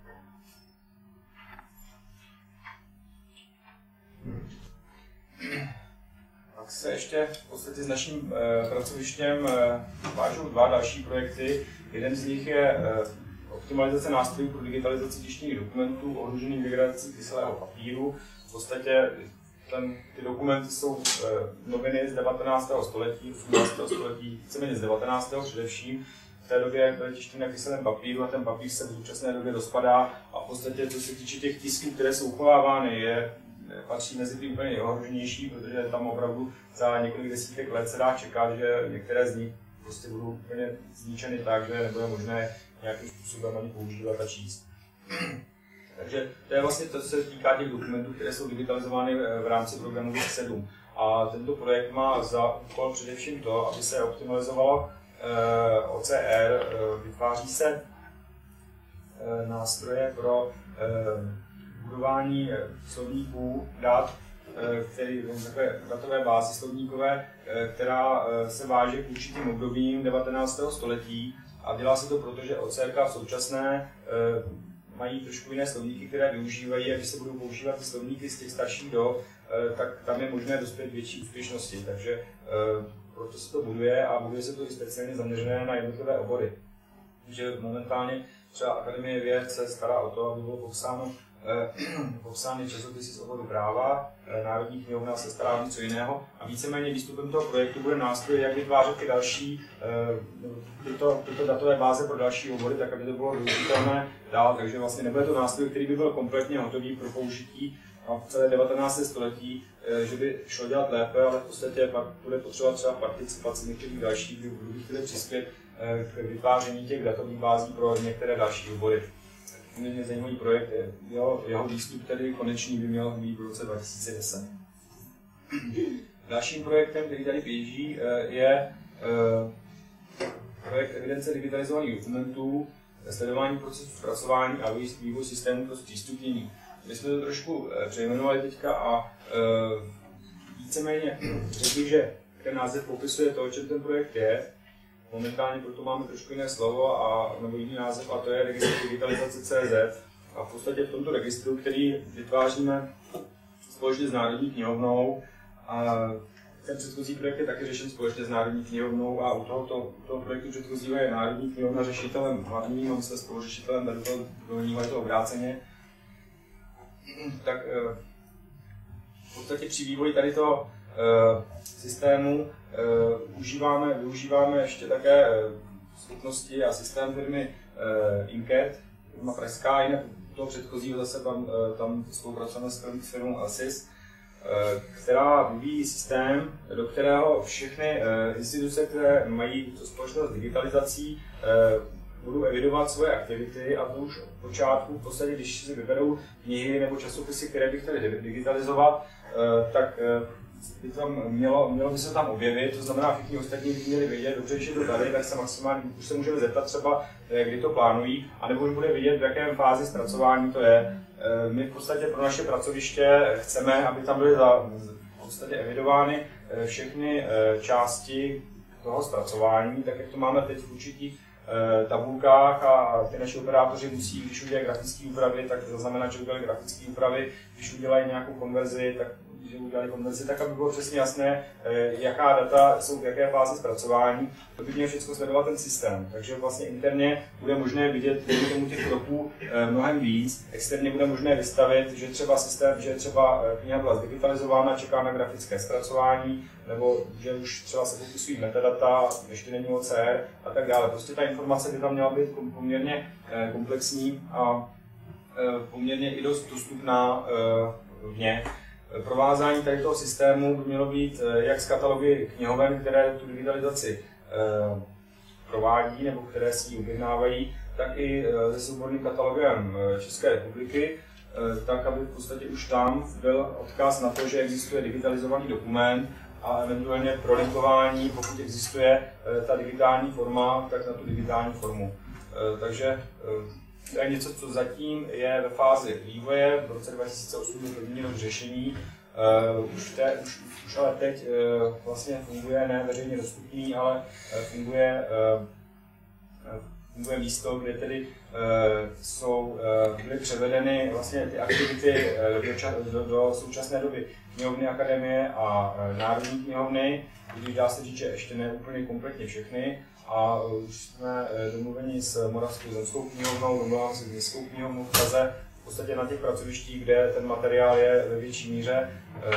Tak se ještě v podstatě s naším e, pracovištěm e, vážou dva další projekty. Jeden z nich je e, optimalizace nástrojů pro digitalizaci tištěných dokumentů ohrožených degradací kyselého papíru. V podstatě ten, ty dokumenty jsou e, noviny z devatenáctého století, osmnáctého století, víceméně z devatenáctého především. V té době byly tištěny na kyselém papíru a ten papír se v současné době rozpadá a v podstatě, co se týče těch tisků, které jsou uchovávány, je patří mezi ty úplně nejohroženější, protože tam opravdu za několik desítek let se dá čekat, že některé z nich prostě budou úplně zničeny tak, že nebude možné nějakým způsobem ani používat a číst. Takže to je vlastně to, co se týká těch dokumentů, které jsou digitalizovány v rámci programu WIS sedm. A tento projekt má za úkol především to, aby se optimalizovalo eh, O C R, eh, vytváří se eh, nástroje pro eh, budování slovníků dat, který takové datové bázy slovníkové, která se váže k určitým obdobím devatenáctého století a dělá se to proto, že O C R v současné mají trošku jiné slovníky, které využívají a když se budou používat ty slovníky z těch starších dob, tak tam je možné dospět větší úspěšnosti. Takže proto se to buduje a buduje se to i speciálně zaměřené na jednotlivé obory. Takže momentálně třeba Akademie věd se stará o to, aby bylo popsáno popsány časopisy z oboru práva, Národní knihovna se stará o něco jiného a víceméně výstupem toho projektu bude nástroj, jak vytvářet ty další tyto, tyto datové báze pro další obory, tak aby to bylo využitelné dál, takže vlastně nebude to nástroj, který by byl kompletně hotový pro použití v celé devatenáctém století, že by šlo dělat lépe, ale v podstatě pak bude potřebovat třeba participaci některých dalších, kdo by chtěli přispět k vytváření těch datových bází pro některé další obory. Mě zajímavý projekt, jeho, jeho výstup tedy konečný by měl být v roce dva tisíce deset. Dalším projektem, který tady běží, je projekt evidence digitalizovaných dokumentů, sledování procesu zpracování a vývoj systému pro zpřístupnění. My jsme to trošku přejmenovali teďka a víceméně řekli, že ten název popisuje to, o čem ten projekt je. Momentálně proto máme trošku jiné slovo a nebo jiný název a to je registr digitalizace tečka cé zet. A v podstatě v tomto registru, který vytváříme společně s Národní knihovnou, a ten předchozí projekt je taky řešen společně s Národní knihovnou a u tohoto, u toho projektu předchozího je Národní knihovna řešitelem hlavním, on se spoluřešitelem, tady to do to obráceně. Tak v podstatě při vývoji tady toho systému uh, užíváme, využíváme ještě také uh, schopnosti a systém firmy uh, Inket, firma pražská, jinak u toho předchozího zase tam, uh, tam spolupracujeme s firmou Alsys, uh, která vyvíjí systém, do kterého všechny uh, instituce, které mají tu společnost s digitalizací, uh, budou evidovat svoje aktivity a to už od počátku, v podstatě, když si vyberou knihy nebo časopisy, které by chtěli digitalizovat, uh, tak uh, by tam mělo, mělo by se tam objevit, to znamená, všichni ostatní by měli vědět, dobře, když je to tady, tak se maximálně, už se můžeme zeptat třeba, kdy to plánují, anebo už bude vidět, v jaké fázi zpracování to je. My v podstatě pro naše pracoviště chceme, aby tam byly za, v podstatě evidovány všechny části toho zpracování, tak jak to máme teď v určitých tabulkách a ty naši operátoři musí, když udělají grafické úpravy, tak zaznamenat, že udělají grafické úpravy, když udělají nějakou konverzi, tak že udělali konverzi, tak aby bylo přesně jasné, jaká data jsou v jaké fázi zpracování, to by měl všechno sledovat ten systém. Takže vlastně interně bude možné vidět tomu těch kroků mnohem víc, externě bude možné vystavit, že třeba systém, že třeba kniha byla zdigitalizována, čeká na grafické zpracování, nebo že už třeba se popisují metadata, ještě není O C R a tak dále. Prostě ta informace by tam měla být poměrně komplexní a poměrně i dost dostupná vně. Provázání tady toho systému by mělo být jak z katalogy knihoven, které tu digitalizaci provádí nebo které si ji objednávají, tak i se souborným katalogem České republiky, tak aby v podstatě už tam byl odkaz na to, že existuje digitalizovaný dokument a eventuálně prolinkování, pokud existuje ta digitální forma, tak na tu digitální formu. Takže to je něco, co zatím je ve fázi vývoje. V roce dva tisíce osm byl první rok řešení. Uh, už, te, už, už ale teď uh, vlastně funguje ne veřejně dostupný, ale uh, funguje, uh, funguje místo, kde tedy uh, jsou uh, byly převedeny vlastně ty aktivity uh, do, ča, do, do současné doby knihovny Akademie a uh, Národní knihovny, když dá se říct, že ještě ne úplně kompletně všechny. A už jsme uh, domluveni s Moravskou zemskou knihovnou, domluvám se s Městskou knihovnou v Praze, v podstatě na těch pracovištích, kde ten materiál je ve větší míře e,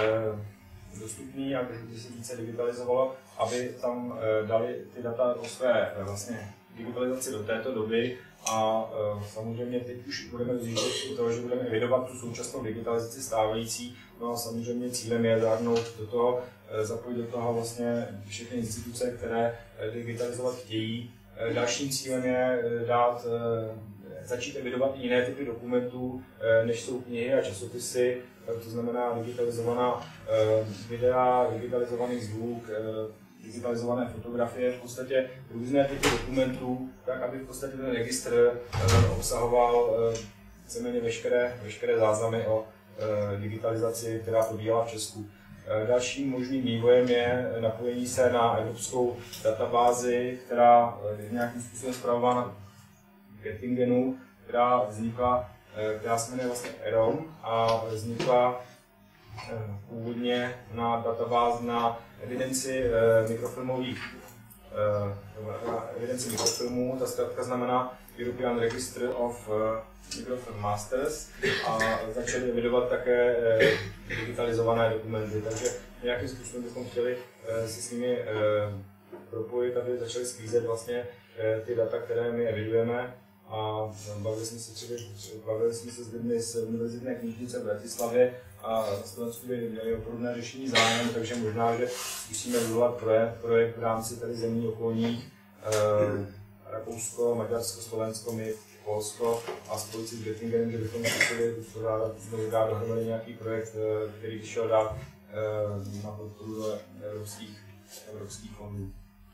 dostupný a kde se více digitalizovalo, aby tam e, dali ty data o své e, vlastně digitalizaci do této doby a e, samozřejmě teď už budeme zjišťovat toho, že budeme evidovat tu současnou digitalizaci stávající, no a samozřejmě cílem je zahrnout do toho, e, zapojit do toho vlastně všechny instituce, které e, digitalizovat chtějí. E, dalším cílem je e, dát e, začít evidovat jiné typy dokumentů, než jsou knihy a časopisy, to znamená digitalizovaná videa, digitalizovaný zvuk, digitalizované fotografie, v podstatě různé typy dokumentů, tak aby v podstatě ten registr obsahoval víceméně veškeré, veškeré záznamy o digitalizaci, která probíhala v Česku. Dalším možným vývojem je napojení se na evropskou databázi, která je nějakým způsobem spravována Göttingenu, která vznikla, která se jmenuje vlastně EROM a vznikla původně na databázi na evidenci mikrofilmových na evidenci mikrofilmů. Ta zkrátka znamená European Register of Microfilm Masters a začali evidovat také digitalizované dokumenty, takže nějakým způsobem bychom chtěli se s nimi propojit, aby začali sklízet vlastně ty data, které my evidujeme. A bavili jsme se třeba, bavili jsme se s lidmi z Univerzitní knižnice v Bratislavě a na Slovensku by měli o podobné řešení zájem, takže možná, že musíme vyvolat projekt, projekt v rámci tady zemí okolních, eh, Rakousko, Maďarsko, Slovensko, my, Polsko a spojit s Göttingenem, že bychom museli dát dohromady nějaký projekt, který by šel dát eh, na podporu do evropských, evropských fondů.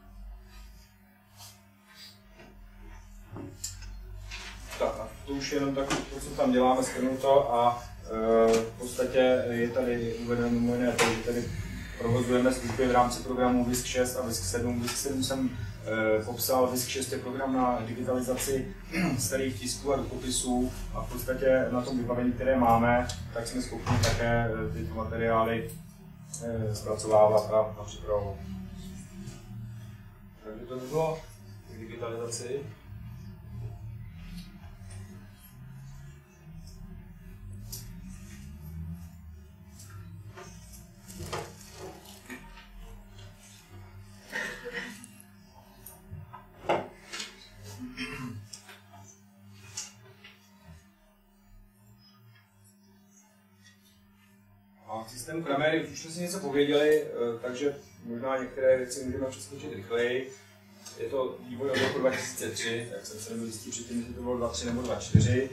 Tak a to už je jenom tak, to, co tam děláme, shrnuto a e, v podstatě je tady uvedeno mimo jiné to, že tady provozujeme služby v rámci programu V I S K šest a V I S K sedm. V I S K sedm jsem e, popsal, V I S K šest je program na digitalizaci starých tisků a rukopisů a v podstatě na tom vybavení, které máme, tak jsme schopni také tyto materiály e, zpracovávat a, a připravovat. Takže to by bylo k digitalizaci. Systém Kraméry, už jsme si něco pověděli, takže možná některé věci můžeme přeskočit rychleji. Je to vývoj od roku dva tisíce tři, tak jsem se nebyl jistý předtím, jestli to bylo dva tisíce tři nebo dva tisíce čtyři.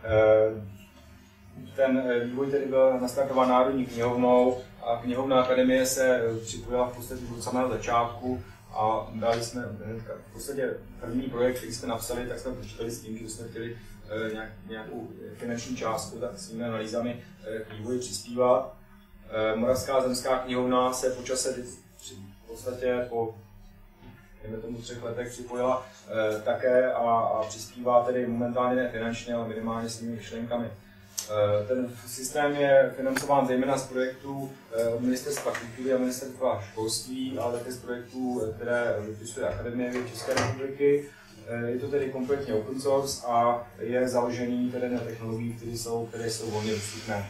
Ten vývoj tedy byl nastartován Národní knihovnou a knihovna Akademie se připojila v podstatě od samého začátku a dali jsme v podstatě první projekt, který jsme napsali, tak jsme počítali s tím, že jsme chtěli nějakou finanční částku tak svými analýzami k vývoji přispívat. Moravská zemská knihovna se po čase v podstatě po tomu třech letech připojila eh, také a, a přispívá tedy momentálně ne finančně, ale minimálně s těmi myšlenkami. Eh, ten systém je financován zejména z projektů eh, od Ministerstva kultury a Ministerstva školství, ale také z projektů, které vypisuje Akademie České republiky. Eh, je to tedy kompletně open source a je založený tedy na technologiích, které jsou, které jsou volně dostupné.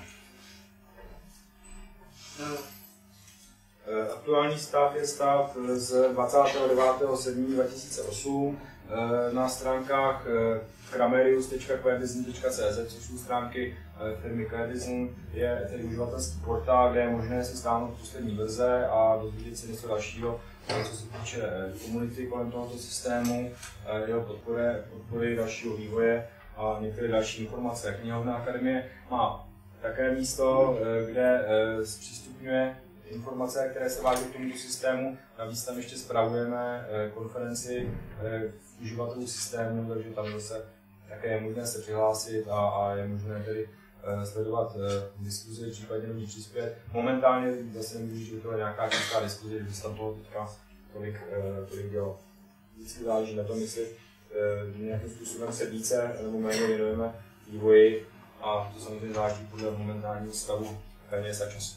Aktuální stav je stav z dvacátého devátého sedmého dva tisíce osm. Na stránkách kramerius tečka querdesign tečka cé zet, což jsou stránky firmy Querdesign, je tedy uživatelský portál, kde je možné si stáhnout poslední verze a dozvědět se něco dalšího, co se týče komunity kolem tohoto systému, jeho podpory, podpory dalšího vývoje a některé další informace. Knihovna Akademie má také místo, kde zpřístupňuje informace, které se váží k tomuto systému. Navíc tam ještě spravujeme konferenci uživatelů systému, takže tam zase také je možné se přihlásit a, a je možné tedy sledovat diskuzi, případně do ní přispět. Momentálně zase nemůžu, že to je nějaká česká diskuze, že by se tam toho teďka tolik, tolik dělo. Vždycky záleží na tom, jestli nějakým způsobem se více nebo méně věnujeme vývoji a to samozřejmě záleží podle momentálního stavu peněz a času.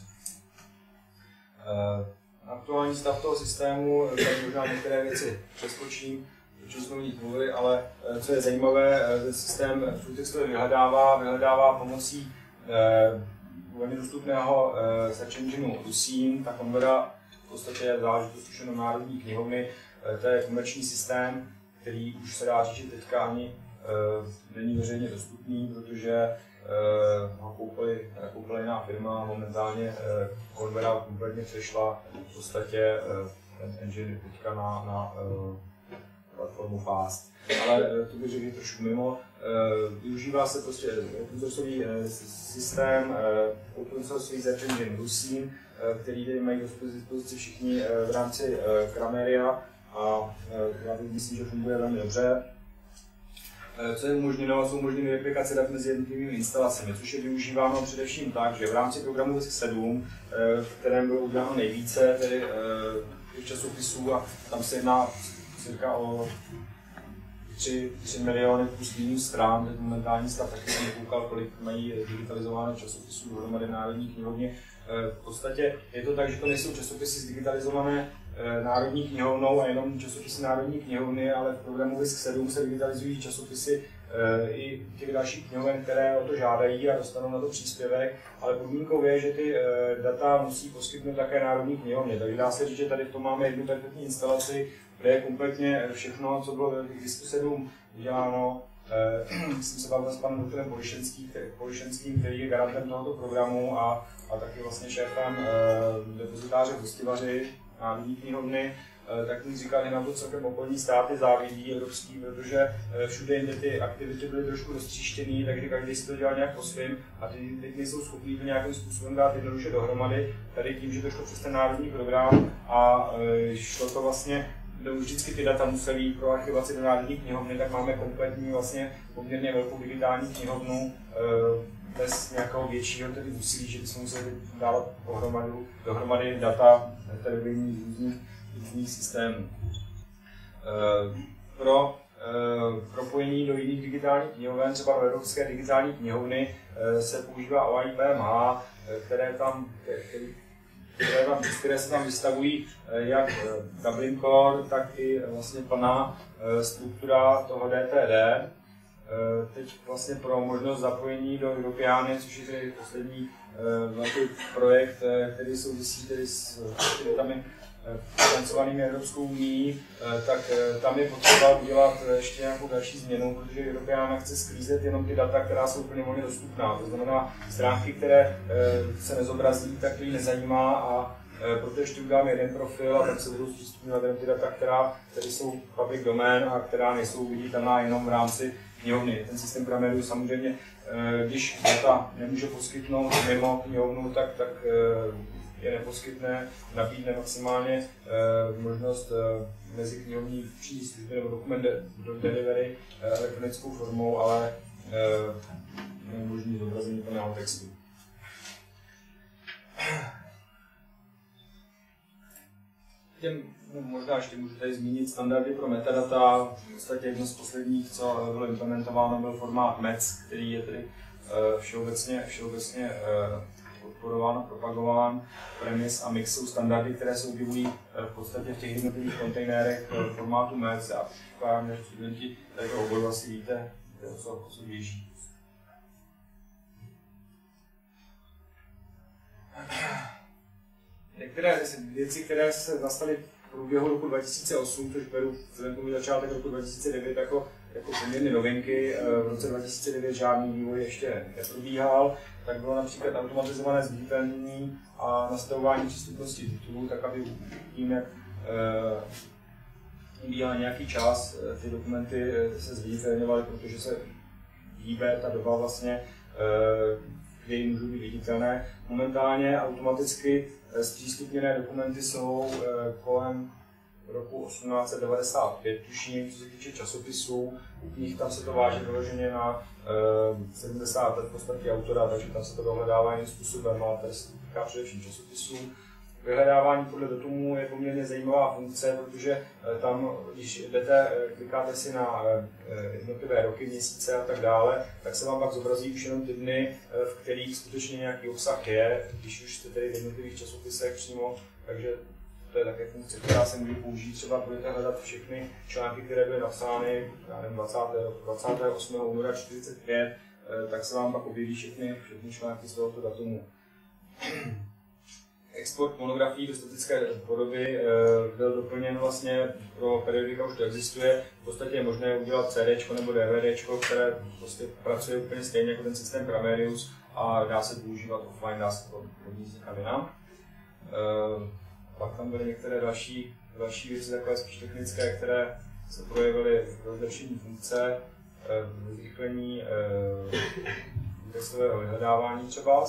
Aktuální stav toho systému, tady možná některé věci přeskočím, o čem jsme o nich mluvili, ale co je zajímavé, systém fulltextově vyhledává, vyhledává pomocí velmi dostupného search engineu Lucene. Ta Convera v podstatě je záležitost už jenom Národní knihovny. To je komerční systém, který už se dá říct, že teďka ani není veřejně dostupný, protože ho koupili, koupila jiná firma, momentálně Convera kompletně přešla v podstatě ten engine teďka na, na platformu Fast. Ale to bych řekl trošku mimo. Využívá se prostě open sourceový systém, open sourceový search engine Lucene, který tady mají k dispozici všichni v rámci Krameria a já myslím, že funguje velmi dobře. Co je umožněno, jsou umožněny replikace dat mezi jednotlivými instalacemi, což je využíváno především tak, že v rámci programu Disk sedm, v kterém bylo uděláno nejvíce tedy těch časopisů a tam se jedná cirka o tři miliony plus minus stran, teď momentální stav, taky jsem nekoukal, kolik mají digitalizované časopisů dohromady Národní knihovně. V podstatě je to tak, že to nejsou časopisy zdigitalizované Národní knihovnou a jenom časopisy Národní knihovny, ale v programu Disk sedm se digitalizují časopisy i těch dalších knihoven, které o to žádají a dostanou na to příspěvek, ale podmínkou je, že ty data musí poskytnout také Národní knihovně, takže dá se říct, že tady v tom máme jednu perfektní instalaci, kde je kompletně všechno, co bylo v Disku sedm uděláno. Jsem se bavil s panem doktorem Polišenským, který je garantem tohoto programu a, a taky vlastně šéfem depozitáře v Hostivaři Národní knihovny, tak mi říkal, že na to celkem okolní státy závidí evropský, protože všude jinde ty aktivity byly trošku roztříštěné, takže každý si to dělal nějak po svým a ty teď nejsou schopní to nějakým způsobem dát jednoduše dohromady. Tady tím, že to šlo přes ten národní program a šlo to vlastně, už vždycky ty data musely jít pro archivaci do Národní knihovny, tak máme kompletní vlastně poměrně velkou digitální knihovnu bez nějakého většího tedy úsilí, že bychom museli dávat dohromady, dohromady data, které byly různých různých systémů. Pro propojení do jiných digitálních knihoven, třeba do Evropské digitální knihovny, se používá O I P M H, které, tam, které, tam, které se tam vystavují jak Dublin Core, tak i vlastně plná struktura toho D T D. Teď vlastně pro možnost zapojení do Europeany, což je tedy poslední velký projekt, který souvisí tedy s aktivitami financovanými Evropskou unii, tak tam je potřeba udělat ještě nějakou další změnu, protože Europeana chce sklízet jenom ty data, která jsou úplně volně dostupná. To znamená stránky, které se nezobrazí, tak to ji nezajímá a proto ještě uděláme jeden profil a tam se budou zpřístupňovat ty data, která tady jsou public domain a která nejsou viditelná jenom v rámci knihovny. Ten systém Krameru samozřejmě, když data nemůže poskytnout mimo knihovnu, tak, tak je neposkytne, nabídne maximálně eh, možnost eh, mezi knihovní přístup nebo dokument de, do delivery eh, elektronickou formou, ale eh, možný zobrazení plného textu. Těm, no, možná ještě můžu tady zmínit standardy pro metadata. V podstatě jedno z posledních, co bylo implementováno, byl formát M E C, který je tedy eh, všeobecně, všeobecně eh, podporován, propagován. Premis a Mix jsou standardy, které se objevují v podstatě v těch jednotlivých kontejnerech v formátu M E C a předpokládám, že studenti této oboru asi víte, o co, o co běží. Některé věci, které se nastaly v průběhu roku dva tisíce osm, což beru vzhledem k začátek roku dva tisíce devět jako, jako poměrně novinky. V roce dva tisíce devět žádný vývoj ještě neprobíhal, tak bylo například automatizované zviditelnění a nastavování přístupnosti titulů, tak aby tím, jak ubíhal nějaký čas, ty dokumenty se zviditelňovaly, protože se hýbe ta doba vlastně, kdy můžou být viditelné. Momentálně automaticky zpřístupněné dokumenty jsou kolem roku osmnáct set devadesát pět, tuším, co se týče časopisů. U knih tam se to váže vyloženě na sedmdesát let v podstatě autora, takže tam se to dohledává jiným způsobem, ale tady se týká především časopisů. Vyhledávání podle datumů je poměrně zajímavá funkce, protože tam, když jdete, klikáte si na jednotlivé roky, měsíce a tak dále, tak se vám pak zobrazí už jenom ty dny, v kterých skutečně nějaký obsah je, když už jste tedy v jednotlivých časopisech přímo, takže to je také funkce, která se může použít. Třeba budete hledat všechny články, které byly napsány dvacátého osmého února čtyřicet pět, tak se vám pak objeví všechny, všechny články z tohoto datumu. Export monografií do statické podoby byl doplněn vlastně pro periodika, už to existuje. V podstatě je možné udělat C D nebo D V D, které prostě pracuje úplně stejně jako ten systém Gramerius a dá se používat offline, dá se to hodit někam jinam. Pak tam byly některé další, další věci, takové spíš technické, které se projevily v rozlepšení funkce, v zrychlení textového vyhledávání třeba.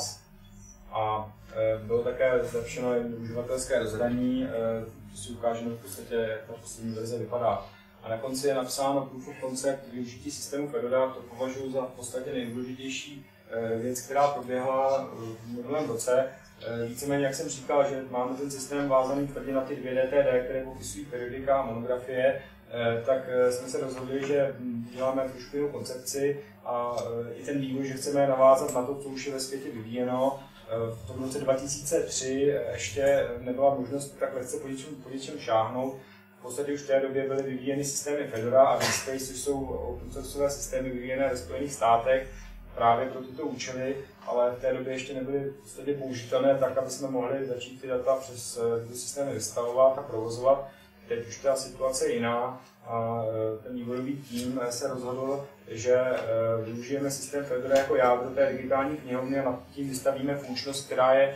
A bylo také zlepšeno uživatelské rozhraní, to si ukážeme v podstatě, jak ta poslední verze vypadá. A na konci je napsáno proof of concept využití systému Fedora, to považuji za v podstatě nejdůležitější věc, která proběhla v minulém roce. Víceméně, jak jsem říkal, že máme ten systém vázaný tvrdě na ty dvě D T D, které popisují periodika a monografie, tak jsme se rozhodli, že děláme trošku jinou koncepci a i ten vývoj, že chceme navázat na to, co už je ve světě vyvíjeno. V tom roce dva tisíce tři ještě nebyla možnost tak lehce po něčem, po něčem šáhnout. V podstatě už v té době byly vyvíjeny systémy Fedora a Vinspace, což jsou open sourceové systémy vyvíjené ve Spojených státech právě pro tyto účely, ale v té době ještě nebyly v podstatě použitelné tak, aby jsme mohli začít ty data přes tyto systémy vystavovat a provozovat. Teď už ta situace je jiná a ten vývojový tým se rozhodl, že využijeme systém Fedora jako jádro té digitální knihovny a nad tím vystavíme funkčnost, která je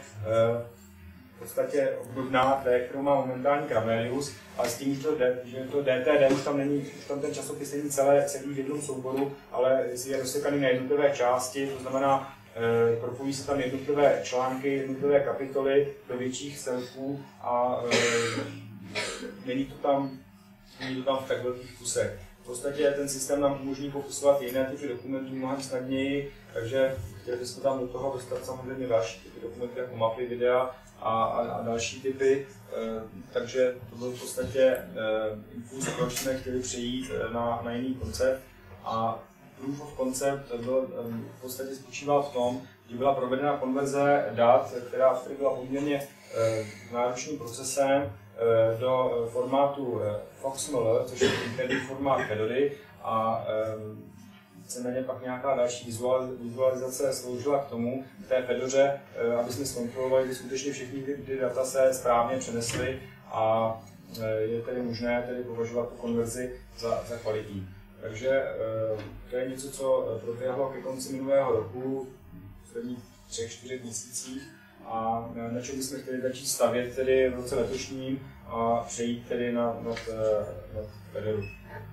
v podstatě obdobná té, kterou má momentální Gramerius, ale s tím, že to, že to D T D už tam není, už tam ten časopis není celé, celý v jednom souboru, ale je rozsekaný na jednotlivé části, to znamená, e, propojí se tam jednotlivé články, jednotlivé kapitoly do větších celků a e, není to tam, není to tam v tak velkých kusech. V podstatě ten systém nám umožní popisovat jiné typy dokumentů mnohem snadněji, takže chtěli bychom tam do toho dostat samozřejmě další typy dokumentů, jako mapy, videa a, a, a další typy. E, takže to byl v podstatě e, impuls, proč jsme chtěli přejít na, na jiný koncept. A proof of concept byl, v podstatě spočíval v tom, že byla provedena konverze dat, která byla poměrně e, náročným procesem, do formátu Foxml, což je interní formát Fedory, a víceméně pak nějaká další vizualizace sloužila k tomu, v té Fedoře, aby jsme zkontrolovali, že skutečně všechny ty data se správně přenesly a je tedy možné tedy považovat tu konverzi za, za kvalitní. Takže to je něco, co proběhlo ke konci minulého roku, v posledních třech, čtyřech měsících, a na čem bychom chtěli začít stavět tedy v roce letošním a přejít tedy na, na, na Fedoru.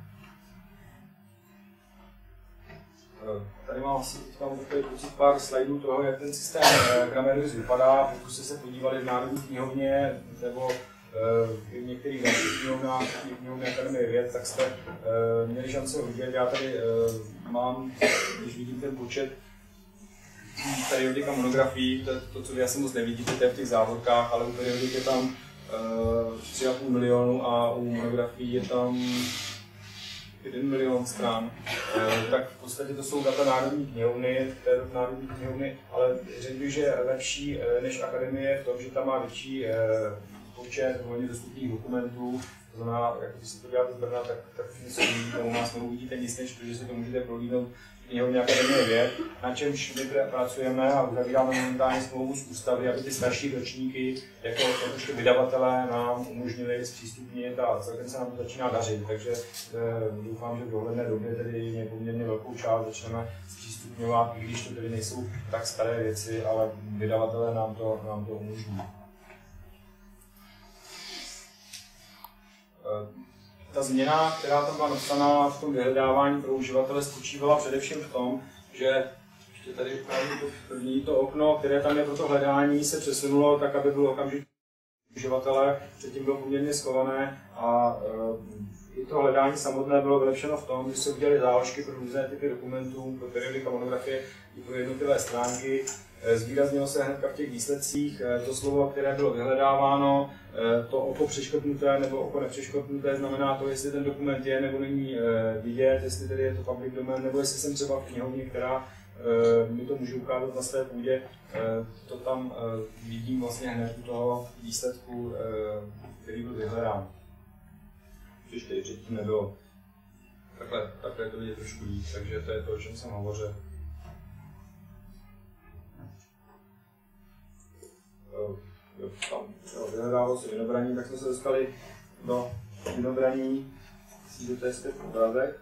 Tady mám asi takový pár slajdů toho, jak ten systém Gramerius vypadá. Pokud jste se podívali v Národní knihovně nebo v některých dalších knihovnách, v knihovně Akademie věd, tak jste měli šanci ho vidět. Já tady mám, když vidím ten počet periodika monografií, to, to, co vy asi moc nevidíte, to je v těch závorkách, ale u periodik je tam uh, tři a půl milionu a u monografií je tam jeden milion stran. Uh, tak v podstatě to jsou data Národní knihovny, té Národní knihovny, ale řekl bych, že je lepší uh, než Akademie v tom, že tam má větší uh, počet volně dostupných dokumentů. To znamená, jak když si to děláte z Brna, tak, tak něco uvidíte, u nás neuvidíte nic než to, že si to můžete prohlídnout knihovně Akademie věd, na čemž my pracujeme a uzavíráme momentálně smlouvu s ústavy, aby ty starší ročníky jako jakožto vydavatelé nám umožnili zpřístupnit a celkem se nám to začíná dařit. Takže e, doufám, že v dohledné době tedy poměrně velkou část začneme zpřístupňovat, i když to tedy nejsou tak staré věci, ale vydavatelé nám to, nám to umožní. Ta změna, která tam byla napsaná v tom vyhledávání pro uživatele, spočívala především v tom, že ještě tady ukážu to první, to okno, které tam je pro to hledání, se přesunulo tak, aby bylo okamžitě uživatele, předtím bylo poměrně schované a e, i to hledání samotné bylo vylepšeno v tom, že se udělaly záložky pro různé typy dokumentů, pro periodika, monografie i pro jednotlivé stránky. Zvýraznilo se hnedka v těch výsledcích to slovo, které bylo vyhledáváno, to oko přeškrtnuté nebo oko nepřeškrtnuté znamená to, jestli ten dokument je nebo není vidět, jestli tedy je to public domain, nebo jestli jsem třeba v knihovně, která mi to může ukázat na své půdě, to tam vidím vlastně hned u toho výsledku, který byl vyhledán. Což tedy předtím nebylo. Takhle, takhle to vidět trošku líp, takže to je to, o čem jsem hovořil. Tam vyhledávalo se vinobraní, tak jsme se dostali do vinobraní, myslím, že to je step obrázek.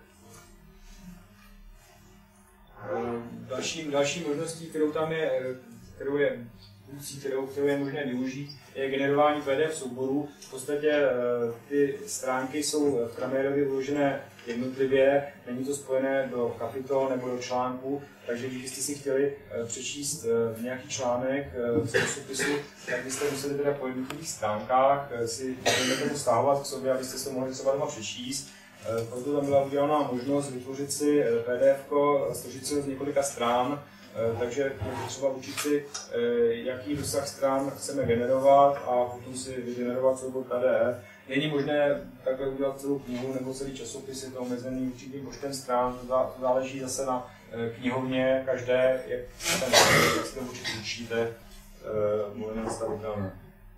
Další, další možností, kterou tam je, kterou je, kterou, kterou je možné využít, je generování P D F souborů. V podstatě ty stránky jsou v Kramerově uložené jednotlivě, není to spojené do kapitol nebo do článků, takže kdybyste si chtěli přečíst nějaký článek z časopisu, tak byste museli teda po jednotlivých stránkách si tomu stahovat k sobě, abyste se mohli třeba doma přečíst. Proto tam byla udělaná možnost vytvořit si P D F ko, složit si ho z několika strán, takže je třeba učit si, jaký dosah stran chceme generovat a potom si vygenerovat soubor P D F. Není možné takhle udělat celou knihu nebo celý časopis, je to omezený určitým počtem strán, to záleží zase na knihovně, každé, jak ten jak si to určitě učíte, mluvíme nastavitelné.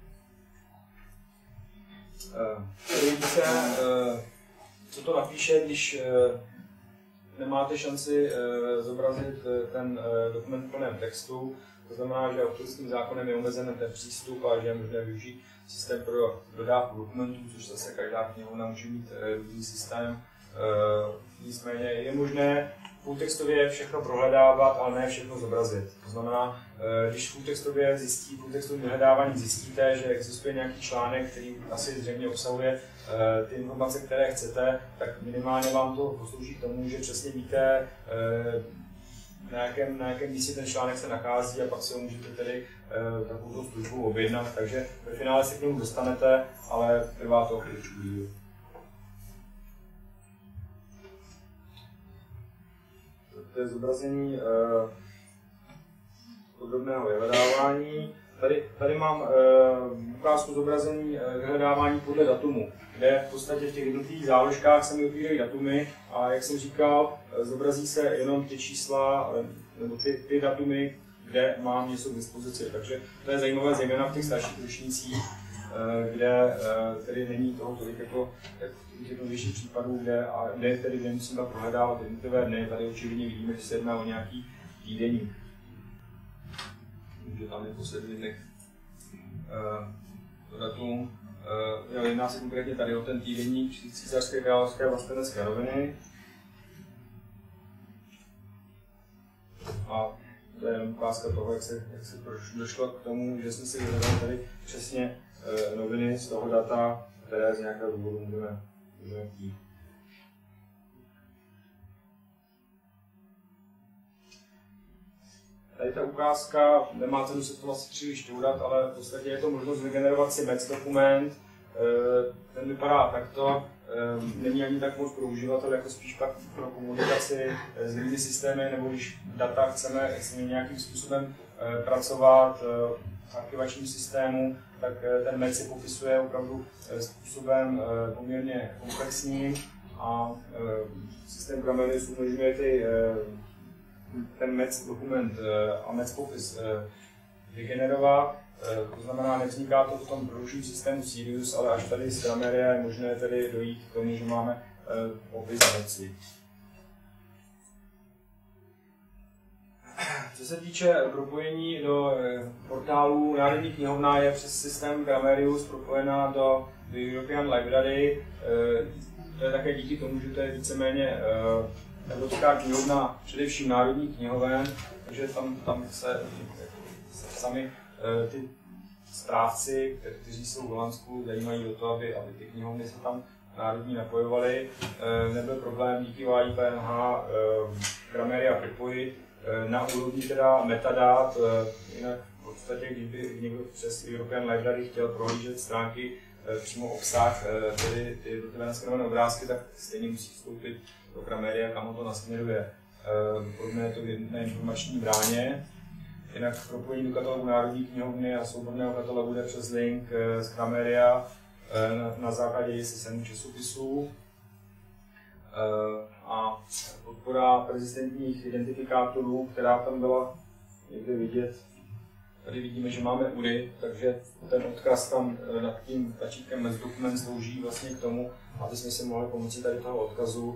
Tady vidíte, co to napíše, když nemáte šanci zobrazit ten dokument v plném textu. To znamená, že autorským zákonem je omezen ten přístup a že je možné využít systém pro dodávku dokumentů, což zase každá knihovna může mít různý systém. Nicméně je možné fulltextově všechno prohledávat, ale ne všechno zobrazit. To znamená, když fulltextově zjistí, fulltextovým vyhledáváním zjistíte, že existuje nějaký článek, který asi zřejmě obsahuje ty informace, které chcete, tak minimálně vám to poslouží k tomu, že přesně víte, na jakém, na jakém místě ten článek se nachází a pak si ho můžete tedy e, takovou službu objednat, takže ve finále se k němu dostanete, ale trvá to chvíličku díl. To je zobrazení e, podrobného vyhledávání. Tady, tady mám e, ukázku zobrazení e, vyhledávání podle datumu, kde v podstatě v těch jednotlivých záložkách se mi otvírají datumy a jak jsem říkal, e, zobrazí se jenom ty čísla, e, nebo ty, ty datumy, kde mám něco k dispozici. Takže to je zajímavé zejména v těch starších ročnících, e, kde e, tedy není toho tolik jako v těch novějších případů, kde, a kde tedy nemusím tak prohledávat jednotlivé dny. Tady očividně vidíme, že se jedná o nějaký týdenník. Že tam je poslední dnech to datum. Uh, jedná se konkrétně tady o ten týdenník Císařské královské vlastenecké noviny. A to je ukázka toho, jak se, jak se došlo k tomu, že jsme si vyhledali tady přesně uh, noviny z toho data, které z nějakého důvodu můžeme, můžeme chtít. Tady ta ukázka, nemá cenu se to vlastně příliš toudat, ale v podstatě je to možnost vygenerovat si Metz dokument. Ten vypadá takto, není ani tak moc pro uživatel, jako spíš pak pro komunikaci s jinými systémy, nebo když data chceme, chceme nějakým způsobem pracovat v archivačním systému, tak ten Metz se popisuje opravdu způsobem poměrně komplexním a systém Grammarly umožňuje ty ten Metz dokument a Metz popis vygenerovat. To znamená, nevzniká to v tom produkčním systému Sirius, ale až tady z Grammarly je možné tedy dojít k tomu, že máme popis Metzi. Co se týče propojení do portálu Národní knihovna je přes systém Gramerius propojená do European Library. To je také díky tomu, že to je víceméně Evropská knihovna, především národní knihoven, takže tam, tam se, se sami ty správci, kteří jsou v Holandsku, zajímají do toho, aby, aby ty knihovny se tam národní napojovaly. Nebyl problém díky Y I P N H Grameria propojit na úrovni teda metadat, jinak v podstatě, kdyby někdo přes European Library chtěl prohlížet stránky přímo obsah, tedy ty jednotlivé naskenované obrázky, tak stejně musí vstoupit do Grameria, kam on to nasměruje. Podobně je to v jedné informační bráně. Jinak propojení do katalogu Národní knihovny a souborného katalogu jde přes link z Grameria na, na základě systému časopisů. A podpora persistentních identifikátorů, která tam byla někde vidět. Tady vidíme, že máme U D I, takže ten odkaz tam nad tím tlačítkem Let's Document slouží vlastně k tomu, aby jsme si mohli pomocí tady toho odkazu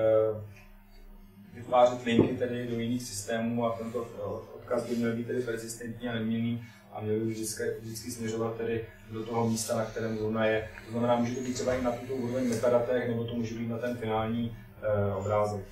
vytvářet linky tedy do jiných systémů a tento odkaz by měl být tedy persistentní a neměnný a měl by vždycky, vždycky směřovat tedy do toho místa, na kterém zóna je. To znamená, může to být třeba i na tuto úroveň metadatech, nebo to může být na ten finální eh, obrázek.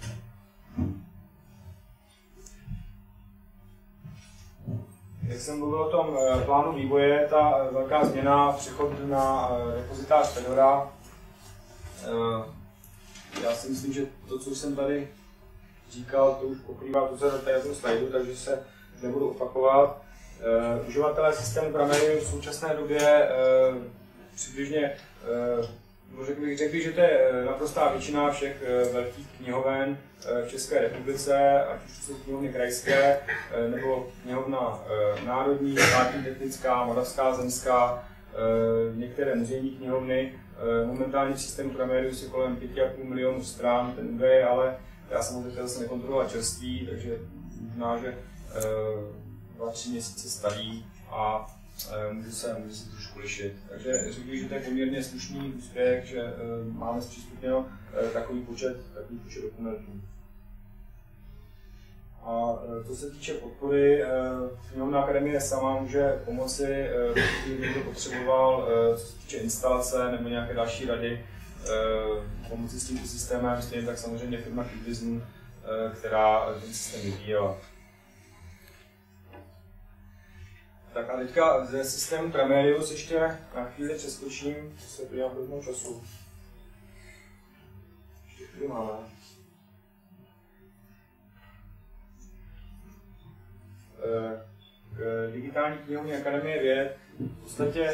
Jak jsem mluvil o tom eh, plánu vývoje, ta velká změna, přechod na eh, repozitář Fedora. Eh, já si myslím, že to, co jsem tady říkal, to už pokrývá tu zadatelnou slajdu, takže se nebudu opakovat. Uh, uživatelé systému Gramerius v současné době uh, přibližně, uh, řekl bych, řekl bych, že to je naprostá většina všech uh, velkých knihoven uh, v České republice, ať už jsou knihovny krajské, uh, nebo knihovna uh, národní, státní technická, moravská zemská, uh, některé muzejní knihovny. Uh, momentálně v systému Gramerius je kolem pět a půl milionu stran, ten údaj, ale já jsem chtěl zase nekontrolovat čerství, takže možná, že uh, dva, tři měsíce starý a e, může se, může se trošku lišit. Takže řekl bych, že to je poměrně slušný úspěch, že e, máme zpřístupněno e, takový počet, takový počet dokumentů. A e, co se týče podpory, e, knihovna akademie sama může pomoci, e, pokud by někdo potřeboval, e, co se týče instalace nebo nějaké další rady, e, pomoci s tímto systémem, stejně tak samozřejmě firma Cubism, e, která ten systém vyvíjela. Tak a teďka ze systému Gramerius ještě na chvíli přeskočím, co se podívám do toho času. Ještě chvíli máme. K digitální knihovně Akademie věd. V podstatě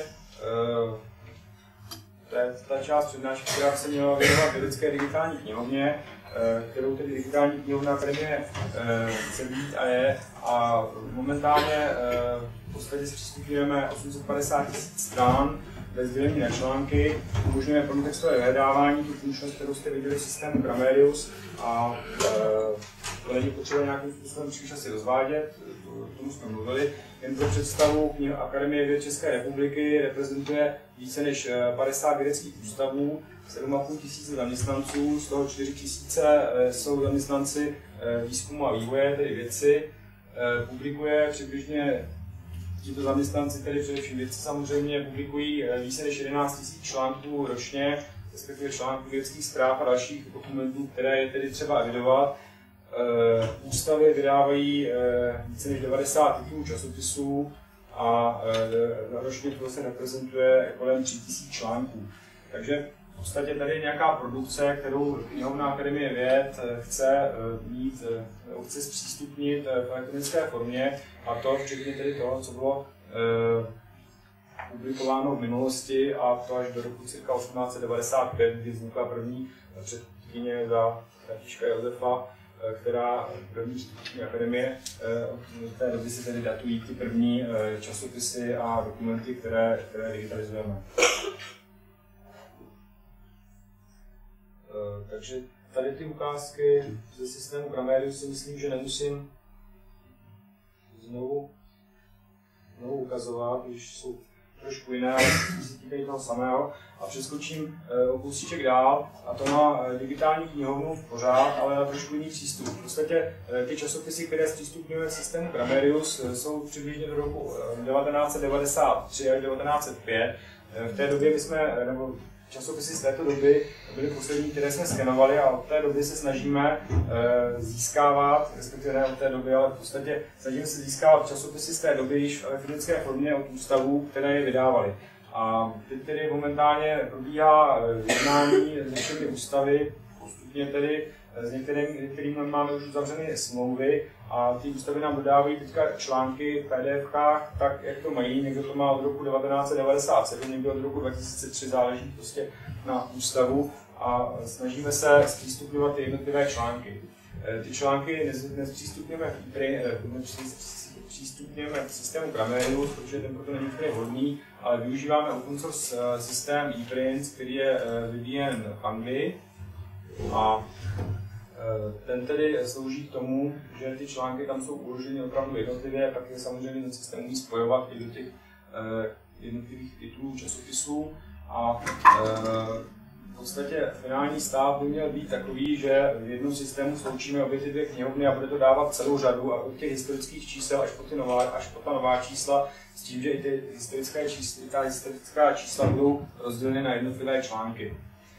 to je ta část přednášky, která se měla věnovat vědecké digitální knihovně, kterou tedy digitální knihovna Akademie chce být a je. A momentálně v podstatě zpřístupňujeme osm set padesát tisíc stran bez dělení na články, umožňuje plnotextové vyhledávání, tu funkčnost, kterou jste viděli v systému Gramerius, a to není potřeba nějakým způsobem příliš asi rozvádět, o tom jsme mluvili. Jen pro představu, kniha Akademie věd České republiky reprezentuje více než padesát vědeckých ústavů, sedm a půl tisíce zaměstnanců, z toho čtyři tisíce jsou zaměstnanci výzkumu a vývoje, tedy vědci. Publikuje přibližně, tito zaměstnanci, tedy především vědci samozřejmě, publikují více než jedenáct tisíc článků ročně, respektive článků vědeckých zpráv a dalších dokumentů, které je tedy třeba evidovat. Ústavy vydávají více než devadesát titulů časopisů a ročně to se reprezentuje kolem tři tisíce článků. Takže v podstatě tady je nějaká produkce, kterou knihovna Akademie věd chce mít, chce zpřístupnit v elektronické formě, a to včetně tedy toho, co bylo eh, publikováno v minulosti, a to až do roku cirka osmnáct set devadesát pět, kdy vznikla první předkyně za Františka Josefa, která první předkyně akademie. Od té doby se tedy datují ty první časopisy a dokumenty, které, které digitalizujeme. Takže tady ty ukázky ze systému Gramerius si myslím, že nemusím znovu, znovu ukazovat, když jsou trošku jiné, ale se týkají toho samého. A přeskočím o kousíček dál, a to na digitální knihovnu pořád, ale na trošku jiný přístup. V podstatě ty časopisy, které zpřístupňuje systému Gramerius, jsou přibližně do roku devatenáct set devadesát tři až devatenáct set pět. V té době my jsme, nebo časopisy z této doby byly poslední, které jsme skenovali, a od té doby se snažíme získávat, respektive ne od té doby, ale v podstatě snažíme se získávat časopisy z té doby již v elektronické formě od ústavů, které je vydávaly. A teď tedy momentálně probíhá jednání s našimi ústavy, postupně tedy s některými, některými máme už uzavřeny smlouvy, a ty ústavy nám dodávají teďka články v P D F kách tak, jak to mají. Někdo to má od roku devatenáct set devadesát sedm, někdo od roku dva tisíce tři, záleží prostě na ústavu, a snažíme se zpřístupňovat ty jednotlivé články. Ty články nezpřístupňujeme přístupněme v systému Gramerius, protože ten proto není úplně vhodný, ale využíváme open source systém ePrints, který je vyvíjen v Anglii, a ten tedy slouží k tomu, že ty články tam jsou uloženy opravdu jednotlivě, pak je samozřejmě ten systém umí spojovat i do těch jednotlivých titulů časopisů, a v podstatě finální stav by měl být takový, že v jednom systému sloučíme obě ty dvě knihovny a bude to dávat celou řadu, a od těch historických čísel až po, ty nová, až po ta nová čísla, s tím, že i ty historické čísla, ta historická čísla budou rozděleny na jednotlivé články.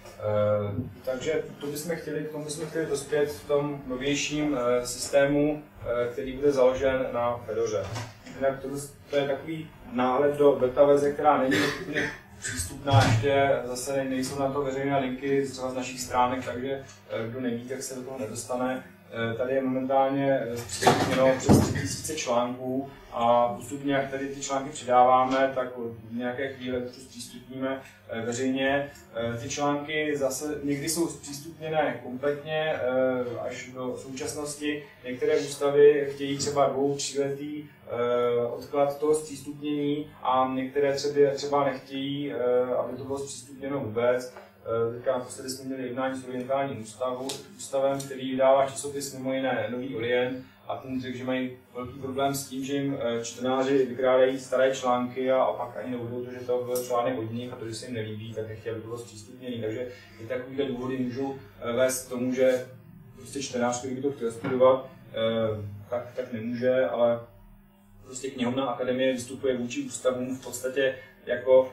Uh, takže to bychom chtěli, k tomu bychom chtěli dospět v tom novějším uh, systému, uh, který bude založen na Fedoře. Jinak to, to je takový náhled do beta verze, která není úplně přístupná ještě, zase nejsou na to veřejné linky třeba z našich stránek, takže kdo neví, tak se do toho nedostane. Tady je momentálně zpřístupněno přes tři tisíce článků, a postupně, jak tady ty články přidáváme, tak v nějaké chvíli to zpřístupníme veřejně. Ty články zase někdy jsou zpřístupněné kompletně až do současnosti. Některé ústavy chtějí třeba dvou, tříletý odklad toho zpřístupnění, a některé třeba, třeba nechtějí, aby to bylo zpřístupněno vůbec. Teďka naposledy jsme měli jednání s orientálním ústavu, ústavem, který vydává časopis mimo jiné Nový Orient, a ten řekl, že mají velký problém s tím, že jim čtenáři vykrádají staré články, a pak ani nebudou to, že to byl článek od nich, a to, že se jim nelíbí, tak nechtěli, aby to bylo zpřístupněný. Takže i takovýhle důvody můžou vést k tomu, že prostě čtenář, který by to chtěl studovat, tak, tak nemůže, ale prostě knihovna akademie vystupuje vůči ústavům v podstatě jako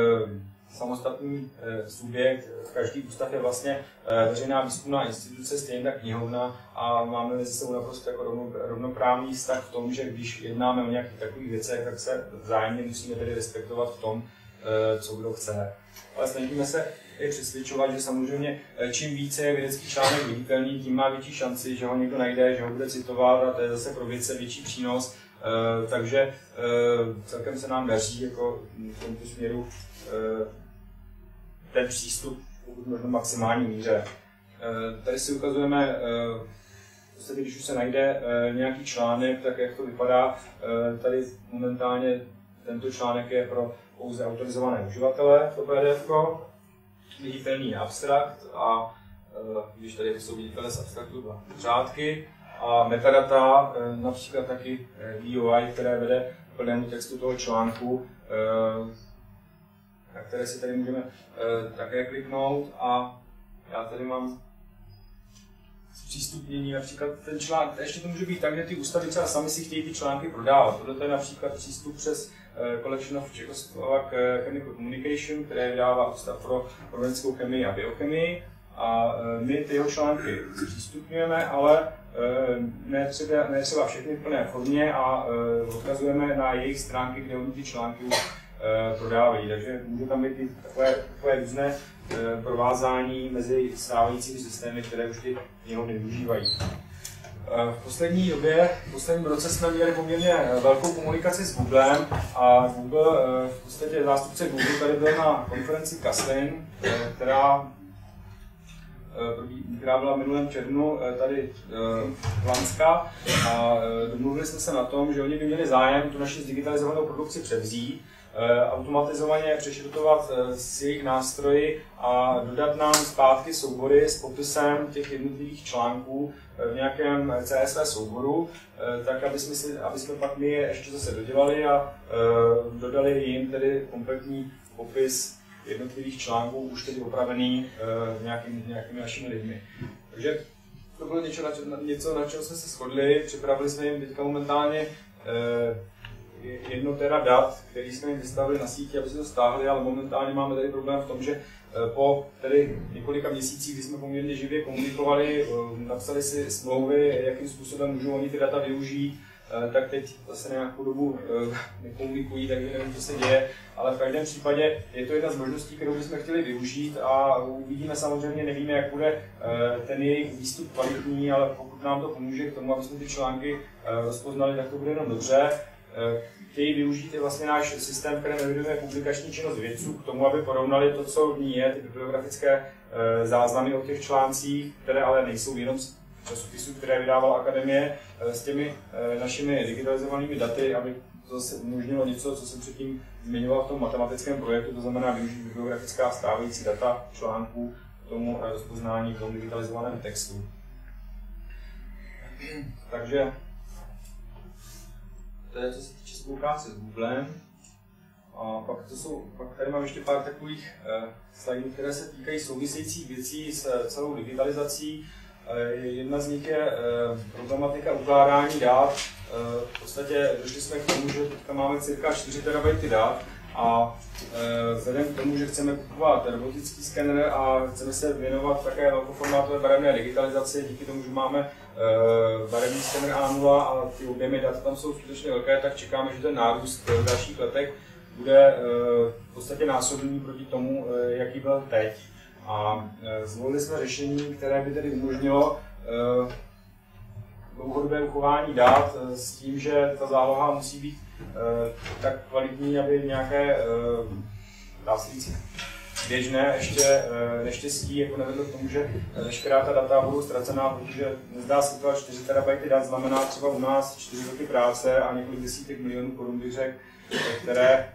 samostatný e, subjekt. Každý ústav je vlastně e, veřejná výzkumná instituce, stejně tak knihovna, a máme mezi sebou naprosto jako rovno, rovnoprávný vztah v tom, že když jednáme o nějakých takových věcech, tak se vzájemně musíme tedy respektovat v tom, e, co kdo chce. Ale snažíme se i přesvědčovat, že samozřejmě čím více je vědecký článek viditelný, tím má větší šanci, že ho někdo najde, že ho bude citovat, a to je zase pro vědce větší přínos. E, takže e, celkem se nám daří jako v tomto směru e, ten přístup pokud možno maximální míře. E, tady si ukazujeme, e, vlastně, když už se najde e, nějaký článek, tak jak to vypadá. E, tady momentálně tento článek je pro pouze autorizované uživatele, to P D F ko, viditelný abstrakt, a e, když tady jsou viditelné z abstraktu dva řádky, a metadata, e, například taky V O I, které vede k plnému textu toho článku, e, na které si tady můžeme e, také kliknout, a já tady mám zpřístupnění, například ten článek, ještě to může být tak, že ty ústavy třeba sami si chtějí ty články prodávat. Tohle je například přístup přes e, Collection of Czechoslovak Chemical Communication, které vydává Ústav pro organickou chemii a biochemii, a e, my ty jeho články zpřístupňujeme, ale e, ne, třeba, ne třeba všechny v plné formě, a e, odkazujeme na jejich stránky, kde oni ty články prodávají, takže může tam být i takové, takové různé e, provázání mezi stávajícími systémy, které už ty knihovny využívají. E, v poslední době, v posledním roce jsme měli poměrně velkou komunikaci s Googlem, a Google, e, v podstatě zástupce Google tady byl na konferenci Kaslin, e, která, e, která byla v minulém červnu e, tady v Lanska, a e, domluvili jsme se na tom, že oni by měli zájem tu naši digitalizovanou produkci převzít. automatizovaně přešrotovat s jejich nástroji a dodat nám zpátky soubory s popisem těch jednotlivých článků v nějakém C S V souboru, tak aby jsme, si, aby jsme pak my je ještě zase dodělali a dodali jim tedy kompletní popis jednotlivých článků, už tedy opravený nějakým, nějakými našimi lidmi. Takže to bylo něco, na, čo, něco, na čem jsme se shodli, připravili jsme jim teďka momentálně jedno tera dat, který jsme jim vystavili na síti, aby se to stáhli, ale momentálně máme tady problém v tom, že po tedy několika měsících, kdy jsme poměrně živě komunikovali, napsali si smlouvy, jakým způsobem můžou oni ty data využít, tak teď zase nějakou dobu nekomunikují, takže nevím, co se děje, ale v každém případě je to jedna z možností, kterou bychom chtěli využít a uvidíme samozřejmě, nevíme, jak bude ten jejich výstup kvalitní, ale pokud nám to pomůže k tomu, aby jsme ty články rozpoznali, tak to bude jenom dobře. Chtějí využít i vlastně náš systém, který eviduje publikační činnost vědců k tomu, aby porovnali to, co v ní je, ty bibliografické záznamy o těch článcích, které ale nejsou jenom z časopisů, které vydávala Akademie, s těmi našimi digitalizovanými daty, aby to zase umožnilo něco, co jsem předtím zmiňoval v tom matematickém projektu, to znamená využít bibliografická stávající data článků k tomu rozpoznání v tom digitalizovaném textu. Takže to je, co se týče spolupráce s Googlem. A pak, to jsou, pak tady mám ještě pár takových eh, slajdů, které se týkají souvisejících věcí s celou digitalizací. Eh, jedna z nich je eh, problematika ukládání dat. Eh, v podstatě došli jsme k tomu, že teďka máme cirka čtyři terabajty dat a eh, vzhledem k tomu, že chceme kupovat robotický skener a chceme se věnovat také velkoformátové barevné digitalizaci, díky tomu, že máme barevný skener A nula a ty objemy dat tam jsou skutečně velké, tak čekáme, že ten nárůst v dalších letech bude v podstatě násobný proti tomu, jaký byl teď. A zvolili jsme řešení, které by tedy umožnilo dlouhodobé uchování dat s tím, že ta záloha musí být tak kvalitní, aby nějaké, dá se říct, běžné ještě neštěstí jako nevedlo k tomu, že veškerá ta data budou ztracená, protože nezdá se to, čtyři terabajty dat znamená třeba u nás čtyři roky práce a několik desítek milionů korun, bych řekl, které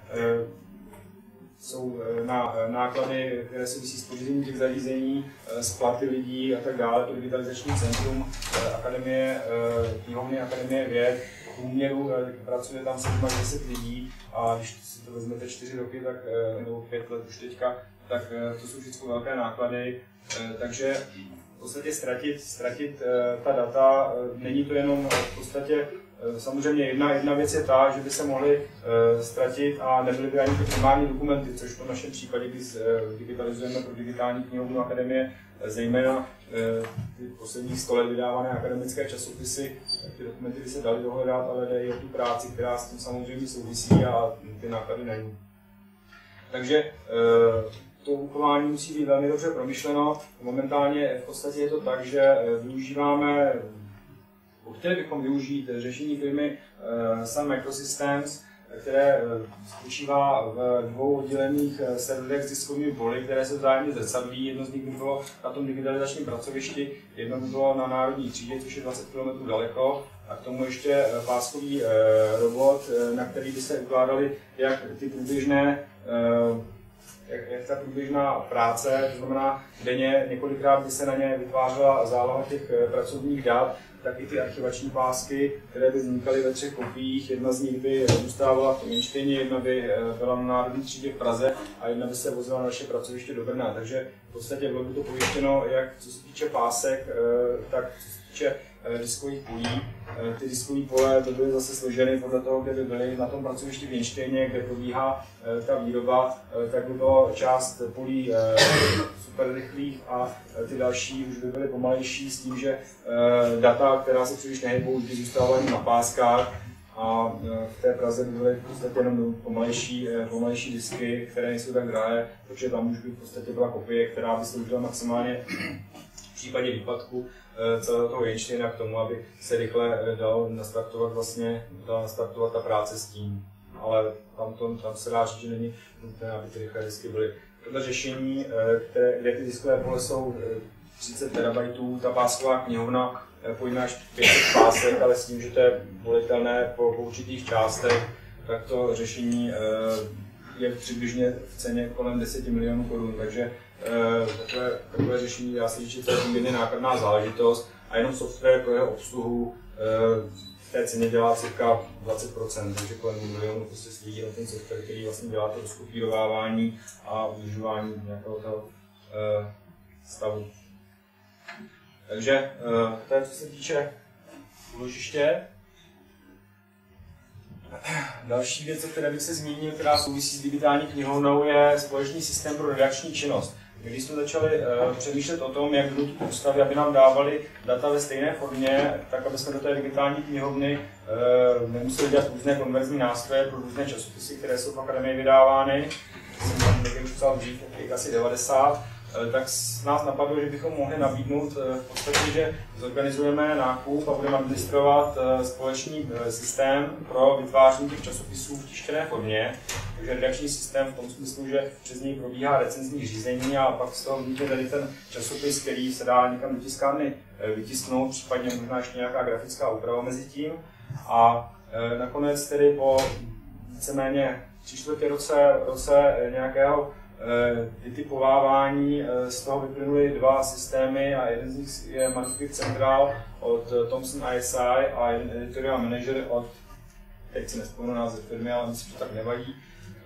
jsou na náklady, které souvisí s pořízením těch zařízení, s platy lidí a tak dále. To digitalizační centrum Akademie, knihovny Akademie věd, v průměru pracuje tam sedm až deset lidí a když si to vezmete čtyři roky, tak, nebo pět let už teďka, tak to jsou vždycky velké náklady, takže v podstatě ztratit, ztratit ta data, není to jenom v podstatě, samozřejmě jedna, jedna věc je ta, že by se mohly ztratit a nebyly by ani ty primární dokumenty, což v našem případě, když digitalizujeme pro digitální knihovnu Akademie, zejména ty posledních sto let vydávané akademické časopisy, ty dokumenty by se daly dohledat, ale jde i o tu práci, která s tím samozřejmě souvisí a ty náklady není. Takže to uchování musí být velmi dobře promyšleno. Momentálně v podstatě je to tak, že využíváme, chtěli bychom využít řešení firmy Sun Microsystems, které spočívá v dvou oddělených serverech s diskovými poli, které se vzájemně zrcadlí. Jedno z nich by bylo na tom digitalizačním pracovišti, jedno by bylo na Národní třídě, což je dvacet kilometrů daleko, a k tomu ještě páskový robot, na který by se ukládaly jak ty průběžné Jak, jak ta průběžná práce, to znamená denně několikrát by se na ně vytvářela záloha těch pracovních dat, tak i ty archivační pásky, které by vznikaly ve třech kopiích. Jedna z nich by zůstávala v tom Jenštejně, jedna by byla na Národní třídě v Praze a jedna by se vozila na naše pracoviště do Brna. Takže v podstatě bylo by to pojištěno jak co se týče pásek, tak co se týče diskových polí. Ty diskové pole by byly zase složeny podle toho, kde by byly na tom pracovišti v Jenštejně, kde probíhá ta výroba, tak by bylo část polí super rychlých a ty další už by byly pomalejší s tím, že data, která se příliš nehybou, by zůstávaly na páskách a v té Praze by byly v podstatě jenom pomalejší, pomalejší disky, které nejsou tak drahé, protože tam už by v podstatě byla kopie, která by sloužila maximálně v případě výpadku celého toho Jenštejna k tomu, aby se rychle dal nastartovat vlastně, dala nastartovat ta práce s tím. Ale tam, to, tam se dá říct, že není nutné, aby ty rychlé disky byly. Tohle řešení, které, kde ty diskové pole jsou třicet terabajtů, ta pásková knihovna pojme až pět set pásek, ale s tím, že to je volitelné po, po určitých částech, tak to řešení je přibližně v ceně kolem deset milionů korun, takže takové, takové řešení dá se říct, že to je poměrně nákladná záležitost a jenom software pro jeho obsluhu v té ceně dělá cirka dvacet procent, takže kolem milionu prostě stojí na ten software, který vlastně dělá to rozkopírovávání a udržování nějakého toho stavu. Takže to je, co se týče úložiště. Další věc, o které bych se zmínil, která souvisí s digitální knihovnou, je společný systém pro redakční činnost. Když jsme začali uh, přemýšlet o tom, jak donutit ústavy, aby nám dávali data ve stejné formě, tak aby jsme do té digitální knihovny uh, nemuseli dělat různé konverzní nástroje pro různé časopisy, které jsou v akademii vydávány. Jsem tam někdy už psal dřív, asi devadesát. Tak nás napadlo, že bychom mohli nabídnout v podstatě, že zorganizujeme nákup a budeme administrovat společný systém pro vytváření těch časopisů v tištěné formě. Takže redakční systém v tom smyslu, že přes něj probíhá recenzní řízení a pak z toho vznikne tady ten časopis, který se dá někam do tiskárny vytisknout, případně možná ještě nějaká grafická úprava mezi tím. A nakonec tedy po víceméně tři čtvrtě roce, roce nějakého vytipovávání, z toho vyplynuly dva systémy a jeden z nich je Manuscript Central od Thomson I S I a jeden editorial manager od, teď si nespomenu název firmy, ale myslím, že tak nevadí.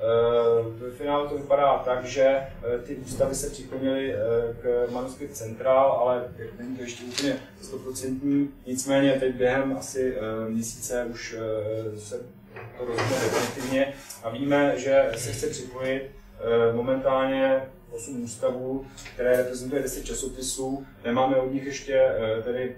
V finále to vypadá tak, že ty ústavy se přiklonily k Manuscript Central, ale není to ještě úplně stoprocentní. Nicméně teď během asi měsíce už se to rozhodne definitivně a víme, že se chce připojit momentálně osm ústavů, které reprezentuje deset časopisů. Nemáme od nich ještě tedy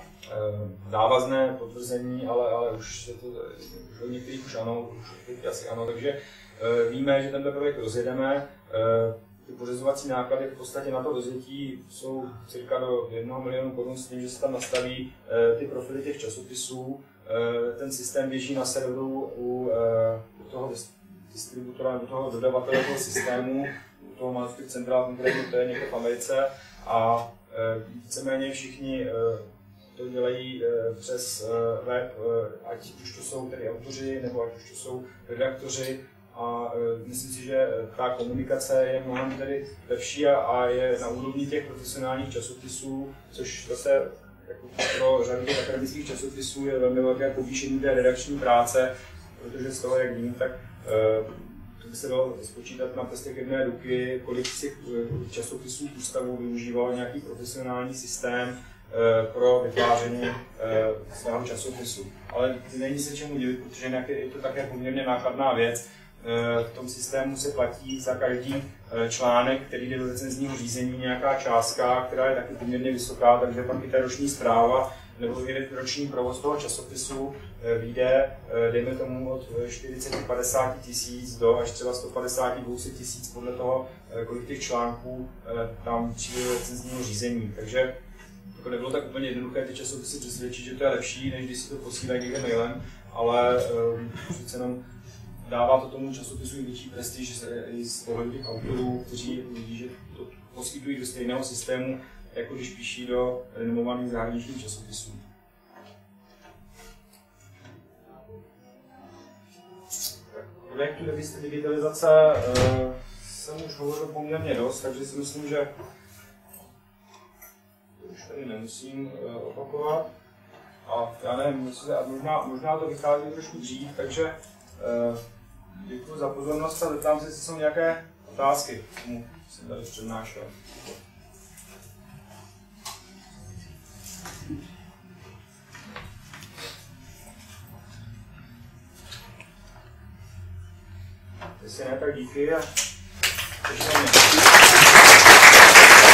závazné potvrzení, ale, ale už se to, už od některých už ano, už asi ano, takže víme, že tento projekt rozjedeme. Ty pořizovací náklady v podstatě na to rozjetí jsou cirka do jednoho milionu korun s tím, že se tam nastaví ty profily těch časopisů. Ten systém běží na serveru u, u toho distributora nebo toho dodavatele toho systému, u toho Manuscript Central konkrétně, to je někde v Americe a víceméně všichni to dělají přes web, ať už to jsou tedy autoři nebo ať už to jsou redaktoři a myslím si, že ta komunikace je mnohem tedy lepší a je na úrovni těch profesionálních časopisů, což zase jako pro řadu těch akademických časopisů je velmi velké povýšení té redakční práce, protože z toho, jak vím, tak to by se dalo spočítat na prstech jedné ruky, kolik z těch časopisů ústavů využívalo nějaký profesionální systém pro vytváření svého časopisu. Ale není se čemu divit, protože je to také poměrně nákladná věc. V tom systému se platí za každý článek, který jde do recenzního řízení, nějaká částka, která je taky poměrně vysoká, takže pak i ta roční zpráva nebo i roční provoz toho časopisu vyjde, dejme tomu, od čtyřicet až padesát tisíc do až třeba sto padesát až dvě stě tisíc podle toho, kolik těch článků tam přijde do recenzního řízení. Takže jako nebylo tak úplně jednoduché ty časopisy přesvědčit, že to je lepší, než když si to posílají někde mailem, ale přece jenom dává to tomu časopisu i větší prestiž i z pohledu těch autorů, kteří vidí, že to poskytují do stejného systému, jako když píší do renomovaných zahraničních časopisů. V projektu digitalizace uh, jsem už hovořil poměrně dost, takže si myslím, že to už tady nemusím uh, opakovat. A já nevím, možná, možná to vychází trošku dřív, takže uh, děkuji za pozornost a zeptám se, jestli jsou nějaké otázky, k tomu jsem tady přednášel. Jestli ne, tak díky a těším.